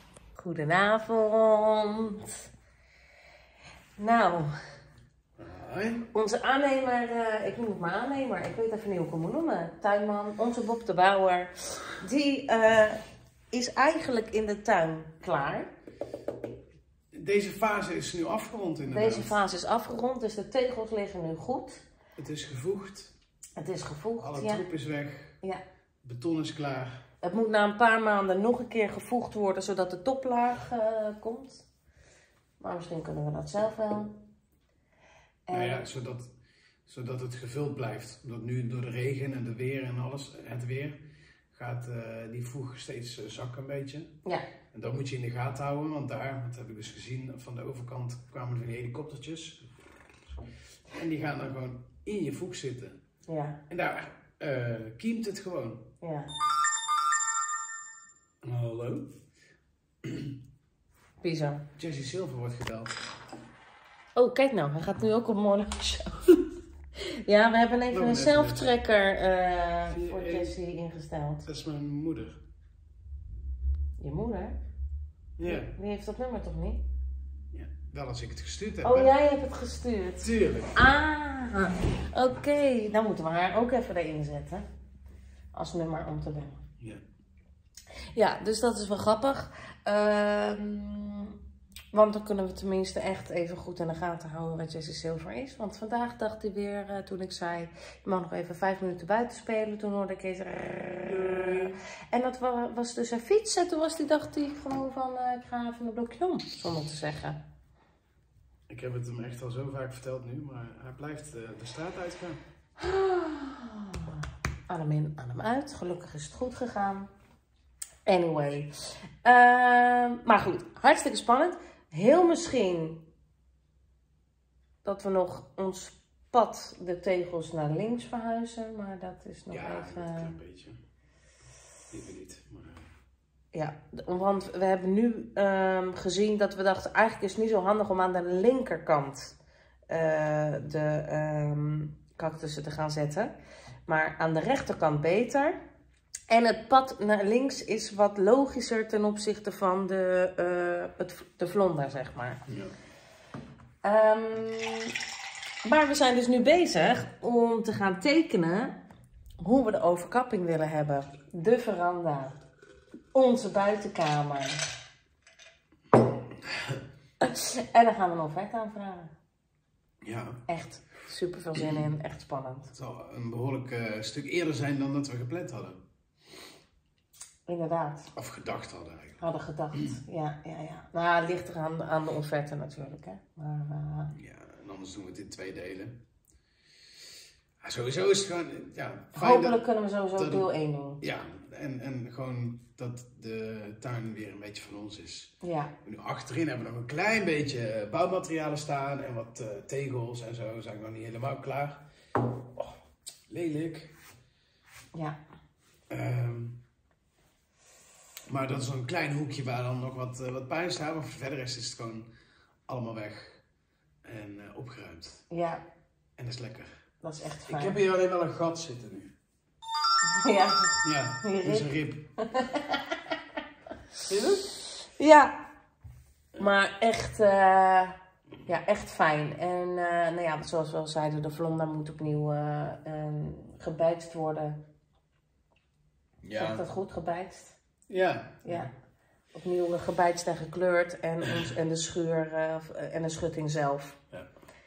Goedenavond. Nou, Hoi. onze aannemer, uh, ik noem het maar aannemer, ik weet even niet hoe ik hem moet noemen. Tuinman, onze Bob de Bouwer, die uh, is eigenlijk in de tuin klaar. Deze fase is nu afgerond, inderdaad. Deze fase is afgerond, dus de tegels liggen nu goed. Het is gevoegd. Het is gevoegd, Alle ja. troep is weg. Ja. Beton is klaar. Het moet na een paar maanden nog een keer gevoegd worden, zodat de toplaag uh, komt. Maar misschien kunnen we dat zelf wel. En... Nou ja, zodat, zodat het gevuld blijft. Omdat nu door de regen en de weer en alles, het weer, gaat uh, die voeg steeds uh, zakken een beetje. Ja. En dat moet je in de gaten houden, want daar, dat heb ik dus gezien, van de overkant kwamen er van die helikoptertjes. En die gaan dan gewoon in je voeg zitten. Ja. En daar uh, kiemt het gewoon. Ja. Hallo? Bizar. Jessie Silver wordt gebeld. Oh, kijk nou, hij gaat nu ook op morning show. Ja, we hebben even Oh, een net, zelftrekker uh, Zie je, voor eh, Jessie ingesteld. Dat is mijn moeder. Je moeder? Ja. Die heeft dat nummer toch niet? Ja. Wel als ik het gestuurd heb. Oh, hè? jij hebt het gestuurd. Tuurlijk. Ah, oké. Okay. Dan moeten we haar ook even erin zetten. Als nummer om te bellen. Ja. Ja, dus dat is wel grappig. Uh, want dan kunnen we tenminste echt even goed in de gaten houden wat Jessie Silver is. Want vandaag dacht hij weer, uh, toen ik zei, je mag nog even vijf minuten buiten spelen. Toen hoorde ik eens... Nee. En dat was dus een fiets. En toen was die, dacht hij gewoon van, uh, ik ga even een blokje om, zonder te zeggen. Ik heb het hem echt al zo vaak verteld nu, maar hij blijft uh, de straat uitgaan. Adem in, adem uit. Gelukkig is het goed gegaan. Anyway. Uh, maar goed, hartstikke spannend. Heel misschien dat we nog ons pad, de tegels, naar links verhuizen. Maar dat is nog ja, even... Ja, een beetje. Liever niet. Maar... Ja, want we hebben nu um, gezien dat we dachten, eigenlijk is het niet zo handig om aan de linkerkant uh, de um, cactussen te gaan zetten. Maar aan de rechterkant beter. En het pad naar links is wat logischer ten opzichte van de, uh, het, de vlonder, zeg maar. Ja. Um, maar we zijn dus nu bezig om te gaan tekenen hoe we de overkapping willen hebben. De veranda. Onze buitenkamer. En dan gaan we een offerte aanvragen. Ja. Echt super veel zin in. Echt spannend. Het zal een behoorlijk uh, stuk eerder zijn dan dat we gepland hadden. Inderdaad. Of gedacht hadden eigenlijk. Hadden gedacht. Ja, ja, ja. Nou, het ligt er aan, aan de offerte natuurlijk. Hè. Maar, uh... ja, en anders doen we het in twee delen. Ja, sowieso is het gewoon... Ja, fijn hopelijk dat, kunnen we sowieso dat, deel één doen. Ja, en, en gewoon dat de tuin weer een beetje van ons is. Ja. Nu achterin hebben we nog een klein beetje bouwmaterialen staan en wat uh, tegels en zo. Zijn we nog niet helemaal klaar. Oh, lelijk. Ja. Um, maar dat is zo'n klein hoekje waar dan nog wat, uh, wat puin staat. Maar voor verder is het gewoon allemaal weg en uh, opgeruimd. Ja. En dat is lekker. Dat is echt fijn. Ik heb hier alleen wel een gat zitten nu. Ja. Ja, dat is een rib. Zie je dat? Ja. Maar echt, uh, ja, echt fijn. En uh, nou ja, zoals we al zeiden, de vlonder moet opnieuw uh, um, gebijtst worden. Ja. Zegt dat goed, gebijtst? Ja. Ja. Opnieuw gebijtst en gekleurd en, ons, en de schuur uh, en de schutting zelf. Ja.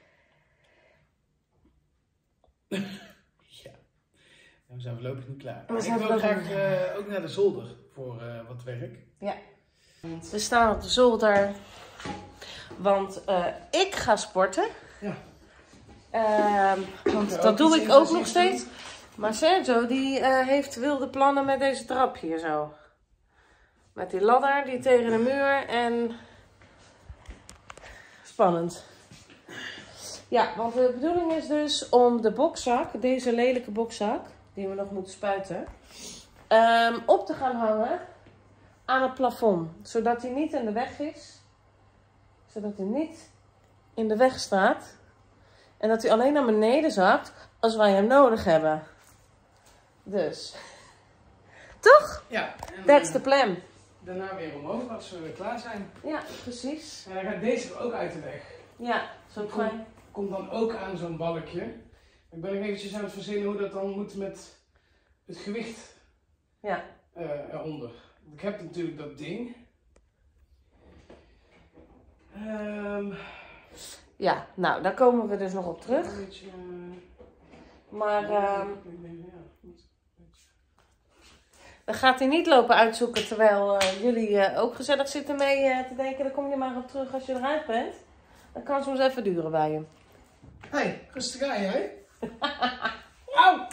Ja. En we zijn voorlopig niet klaar. We Ik zijn wil voorlopig graag uh, ook naar de zolder voor uh, wat werk. Ja. We staan op de zolder, want uh, ik ga sporten. Ja. Uh, want Ja, dat ook doe iets ik ook nog intensiefs steeds. Maar Sergio die uh, heeft wilde plannen met deze trap hier zo. Met die ladder die tegen de muur en spannend. Ja, want de bedoeling is dus om de bokzak, deze lelijke bokzak, die we nog moeten spuiten, um, op te gaan hangen aan het plafond. Zodat hij niet in de weg is. Zodat hij niet in de weg staat. En dat hij alleen naar beneden zakt als wij hem nodig hebben. Dus. Toch? Ja. En, That's uh, the plan. daarna weer omhoog als we klaar zijn. Ja, precies. En dan gaat deze ook uit de weg. Ja, zo Kom. fijn. Komt dan ook aan zo'n balkje. Ik ben nog eventjes aan het verzinnen hoe dat dan moet met het gewicht Ja. uh, eronder. Ik heb natuurlijk dat ding. Um, Ja, nou, daar komen we dus nog op terug. Een beetje, uh, Maar uh, ik denk, ja, goed. dan gaat hij niet lopen uitzoeken terwijl uh, jullie uh, ook gezellig zitten mee uh, te denken. Dan kom je maar op terug als je eruit bent. Dan kan het soms even duren bij je. Hé, hey, rustig aan jij. Auw!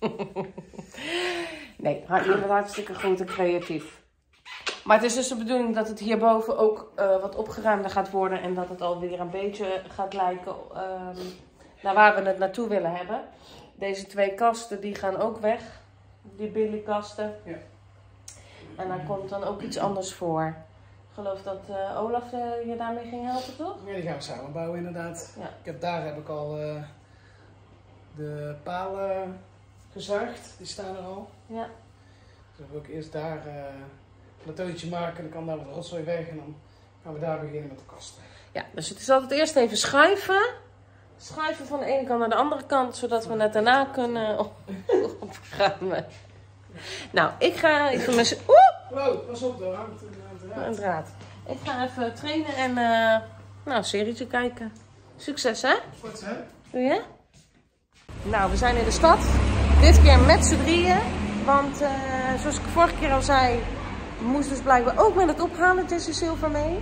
Nee, je bent hartstikke goed en creatief. Maar het is dus de bedoeling dat het hierboven ook uh, wat opgeruimder gaat worden. En dat het alweer een beetje gaat lijken um, naar waar we het naartoe willen hebben. Deze twee kasten die gaan ook weg. Die billykasten. Ja. En daar komt dan ook iets anders voor. Ik geloof dat uh, Olaf uh, je daarmee ging helpen, toch? Ja, die gaan we samen bouwen inderdaad. Ja. Ik heb, daar heb ik al uh, de palen gezaagd. Die staan er al. Ja. Dus dan wil ik eerst daar uh, een plateautje maken. Dan kan daar wat rotzooi weg. En dan gaan we daar beginnen met de kasten. Ja, dus het is altijd eerst even schuiven. Schuiven van de ene kant naar de andere kant. Zodat we het daarna kunnen opruimen. Nou, ik ga even mijn... Oeh! Wow, pas op, daar hangt een draad. Een draad. Ik ga even trainen en uh, nou, een serietje kijken. Succes, hè? Goed, hè? Doe je? Nou, we zijn in de stad. Dit keer met z'n drieën. Want uh, zoals ik vorige keer al zei, moest dus blijkbaar ook met het ophalen Jessie Silver mee.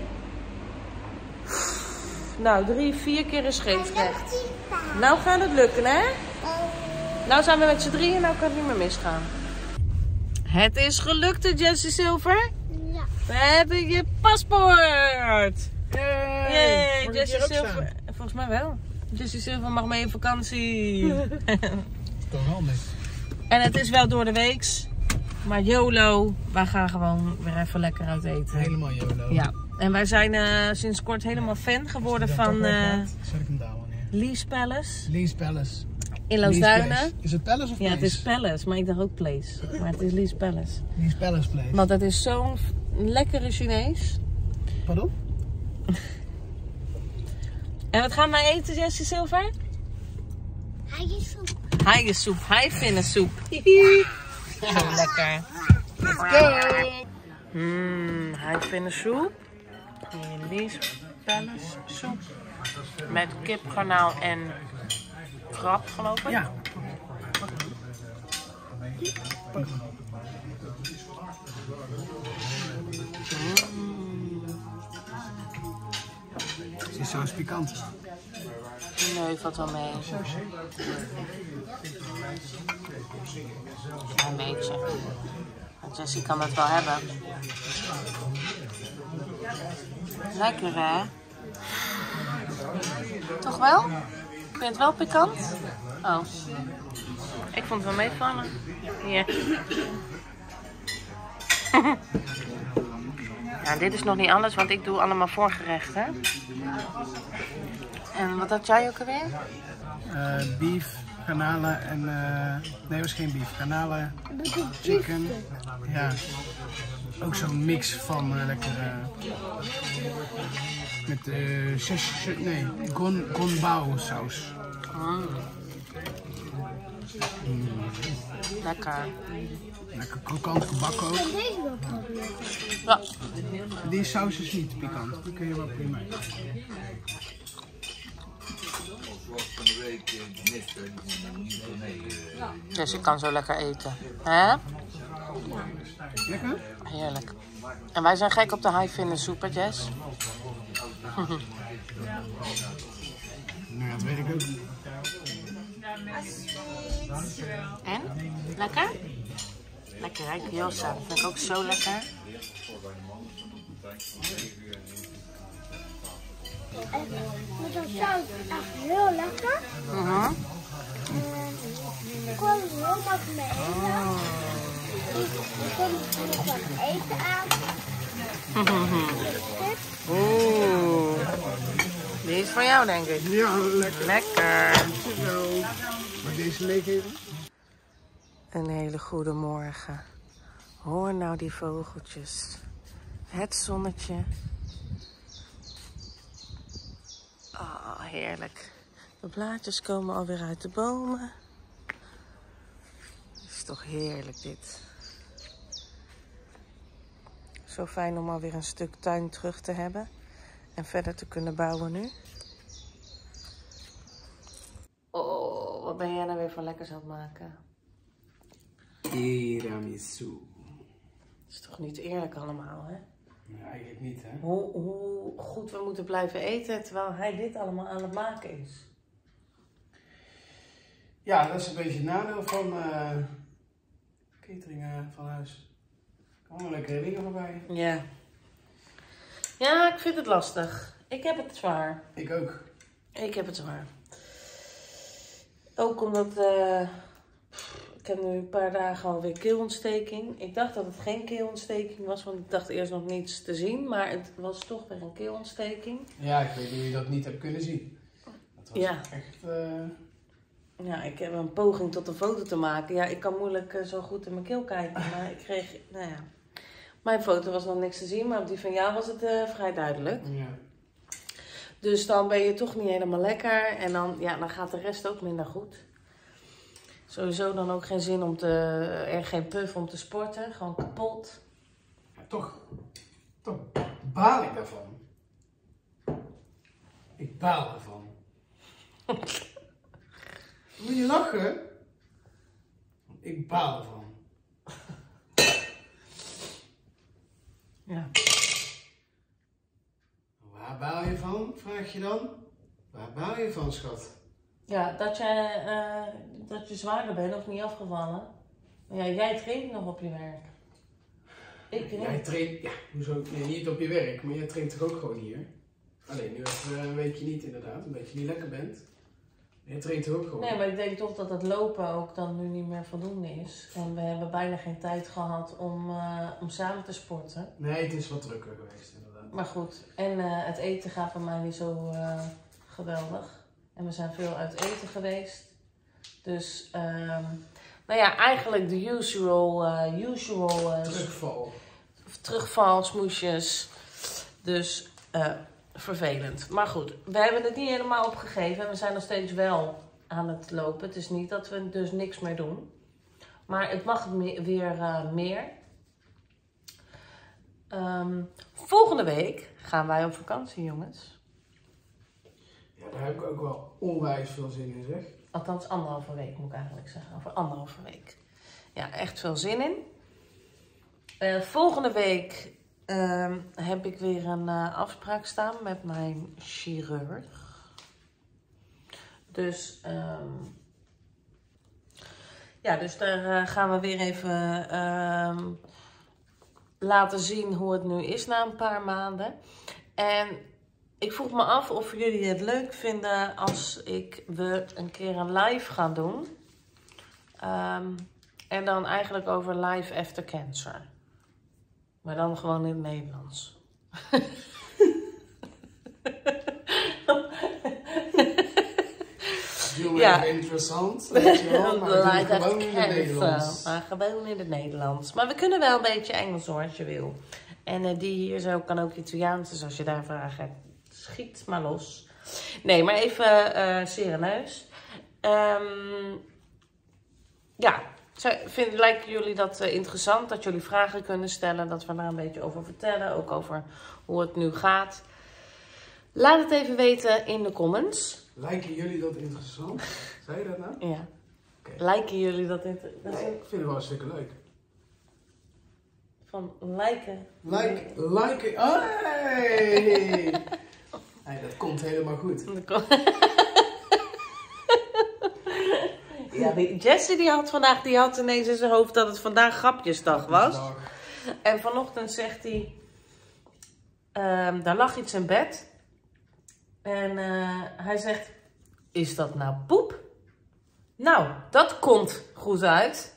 Nou, drie, vier keer is scheepsrecht. Nou gaat het lukken, hè? Nou zijn we met z'n drieën, nou kan het niet meer misgaan. Het is gelukt, Jessie Silver. Ja. We hebben je paspoort. Yay! Yay, Mag ik Jessie hier ook Silver. staan? Volgens mij wel. Jessie Silver mag mee op vakantie. Toch handig. En het is wel door de weeks. Maar YOLO, wij gaan gewoon weer even lekker uit eten. Helemaal YOLO. Ja. En wij zijn uh, sinds kort helemaal fan geworden van uh, Zet ik hem daar wel neer. Lee's Palace Lee's Palace. in Lee's Loosduinen. Place. Is het Palace of Ja, Place? het is Palace, maar ik dacht ook Place. Maar het is Lee's Palace. Lee's Palace Place. Want het is zo'n lekkere Chinees. Pardon? En wat gaan wij eten, Jessie Silver? Hij is zo. Haiensoep, haivinnensoep. Hihi. Zo lekker. Let's go! Mmm, haivinnensoep. Lee's Palace soep. Met kipgarnaal en krab, geloof ik. Ja. Is die saus pikant? Nee, valt wel mee. Een beetje. Want Jessie kan dat wel hebben. Lekker, hè? Toch wel? Vind je het wel pikant? Oh. Ik vond het wel meevallen. Hier. Ja, dit is nog niet alles, want ik doe allemaal voorgerechten. En wat had jij ook alweer? Uh, beef, garnalen en... Uh, nee, was geen beef. Garnalen, chicken. Ja. Ook zo'n mix van uh, lekker... Uh, met uh, shish, nee, gon, gonbao saus. Mm. Mm. Lekker. Lekker krokant gebakken ook. Deze wel proberen. Ja. Die saus is niet pikant, die kun je wel prima eten. Dus je kan zo lekker eten. Hè? Lekker? Heerlijk. En wij zijn gek op de haivinnensoep, hè, Jess? Nou, dat weet ik ook niet. En? Lekker? Lekker, hè? Gyoza. Dat vind ik ook zo lekker. Met dat saus is echt heel lekker. Mhm. Ik kon het heel makkelijk mee eten. Ik kon er nog wat eten aan. Oeh. Die is voor jou, denk ik. Ja, lekker. Lekker. Zo. Mag ik deze meegeven? Een hele goede morgen. Hoor nou die vogeltjes. Het zonnetje. Oh, heerlijk. De blaadjes komen alweer uit de bomen. Het is toch heerlijk dit. Zo fijn om alweer een stuk tuin terug te hebben. En verder te kunnen bouwen nu. Oh, wat ben jij nou weer voor lekkers aan het maken? Tiramisu. Dat is toch niet eerlijk allemaal, hè? Nee, eigenlijk niet, hè? Hoe, hoe goed we moeten blijven eten terwijl hij dit allemaal aan het maken is. Ja, dat is een beetje het nadeel van uh, cateringen van huis. Allemaal lekkere dingen voorbij. Ja. Ja, ik vind het lastig. Ik heb het zwaar. Ik ook. Ik heb het zwaar. Ook omdat... Uh, ik heb nu een paar dagen alweer keelontsteking. Ik dacht dat het geen keelontsteking was, want ik dacht eerst nog niets te zien. Maar het was toch weer een keelontsteking. Ja, ik weet niet hoe je dat niet hebt kunnen zien. Dat was Ja. echt... Uh... Ja, ik heb een poging tot een foto te maken. Ja, ik kan moeilijk uh, zo goed in mijn keel kijken. Maar ik kreeg... Nou ja. Mijn foto was nog niks te zien, maar op die van jou was het uh, vrij duidelijk. Ja. Dus dan ben je toch niet helemaal lekker. En dan, ja, dan gaat de rest ook minder goed. Sowieso dan ook geen zin om te... Er geen puff om te sporten. Gewoon kapot. Ja, toch... Toch baal ik daarvan. Ik baal ervan. Moet je lachen? Ik baal ervan. Ja. Waar baal je van, vraag je dan? Waar baal je van, schat? Ja, dat je, uh, dat je zwaarder bent of niet afgevallen. Ja, jij traint nog op je werk. Ik Jij train. traint, ja, hoezo? Nee, niet op je werk, maar jij traint toch ook gewoon hier? Alleen nu even een weekje niet inderdaad, omdat je niet lekker bent. Jij traint toch ook gewoon? Nee, maar ik denk toch dat het lopen ook dan nu niet meer voldoende is. En we hebben bijna geen tijd gehad om, uh, om samen te sporten. Nee, het is wat drukker geweest inderdaad. Maar goed, en uh, het eten gaat bij mij niet zo uh, geweldig. En we zijn veel uit eten geweest. Dus, um, nou ja, eigenlijk de usual, uh, usual uh, Terugval. terugval, smoesjes. Dus uh, vervelend. Maar goed, we hebben het niet helemaal opgegeven. We zijn nog steeds wel aan het lopen. Het is niet dat we dus niks meer doen. Maar het mag me- weer uh, meer. Um, volgende week gaan wij op vakantie, jongens. Ja, daar heb ik ook wel onwijs veel zin in, zeg. Althans, anderhalve week moet ik eigenlijk zeggen. Over anderhalve week. Ja, echt veel zin in. Uh, volgende week uh, heb ik weer een uh, afspraak staan met mijn chirurg. Dus, um, ja, dus daar uh, gaan we weer even uh, laten zien hoe het nu is na een paar maanden. En ik vroeg me af of jullie het leuk vinden als ik we een keer een live gaan doen. Um, en dan eigenlijk over life after cancer. Maar dan gewoon in het Nederlands. Heel Ja. erg interessant, weet je wel, maar we doen het gewoon in het Nederlands. Maar gewoon in het Nederlands. Maar we kunnen wel een beetje Engels hoor, als je wil. En uh, die hier zo kan ook Italiaans, dus als je daar vragen hebt, schiet maar los. Nee, maar even uh, serieus. Um, ja, vind, lijken jullie dat uh, interessant? Dat jullie vragen kunnen stellen, dat we daar een beetje over vertellen. Ook over hoe het nu gaat. Laat het even weten in de comments. Lijken jullie dat interessant? Zei je dat nou? Ja. Okay. Lijken jullie dat interessant? Nee, ik vind het wel hartstikke leuk. Van liken. Like, like, oh, hey. Hey, dat komt helemaal goed. Ja, die Jessie die had vandaag, die had ineens in zijn hoofd dat het vandaag grapjesdag was. En vanochtend zegt hij, um, daar lag iets in bed. En uh, hij zegt, is dat nou poep? Nou, dat komt goed uit.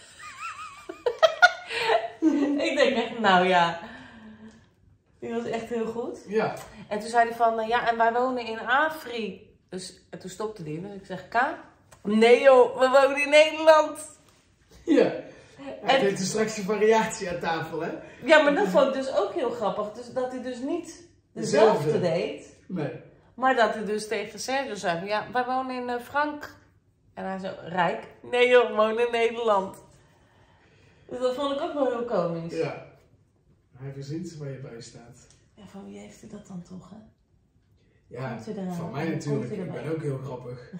Ik denk echt, nou ja. Die was echt heel goed. Ja. En toen zei hij van, uh, ja, en wij wonen in Afri. Dus, en toen stopte hij. Dus ik zeg, K? Nee joh, we wonen in Nederland. Ja. Hij En- heeft er straks een variatie aan tafel, hè? Ja, maar dat vond ik dus ook heel grappig. Dus dat hij dus niet dezelfde Dezelfde. deed. Nee. Maar dat hij dus tegen Sergio zei, van, ja, wij wonen in uh, Frank. En hij zo, Rijk? Nee joh, we wonen in Nederland. Dus dat vond ik ook wel heel komisch. Ja. Hij verzint waar je bij staat. Ja, van wie heeft hij dat dan toch, hè? Ja, Komt hij eraan? van mij Komt natuurlijk. hij Ik erbij? ben ook heel grappig.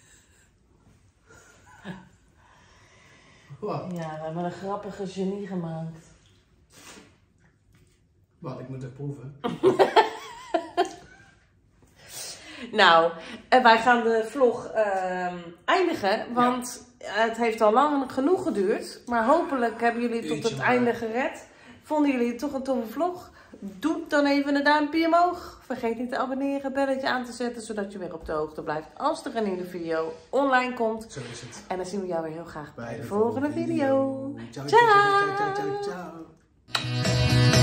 Wat? Ja, we hebben een grappige genie gemaakt. Wat, ik moet het proeven. Nou, en wij gaan de vlog uh, eindigen, want het heeft al lang genoeg geduurd. Maar hopelijk hebben jullie het tot Uurtje het maar. einde gered. Vonden jullie het toch een toffe vlog? Doe dan even een duimpje omhoog. Vergeet niet te abonneren, belletje aan te zetten, zodat je weer op de hoogte blijft als er een nieuwe video online komt. Zo is het. En dan zien we jou weer heel graag bij Bij de de volgende video. Ciao, Ciao. ciao, ciao, ciao, ciao, ciao.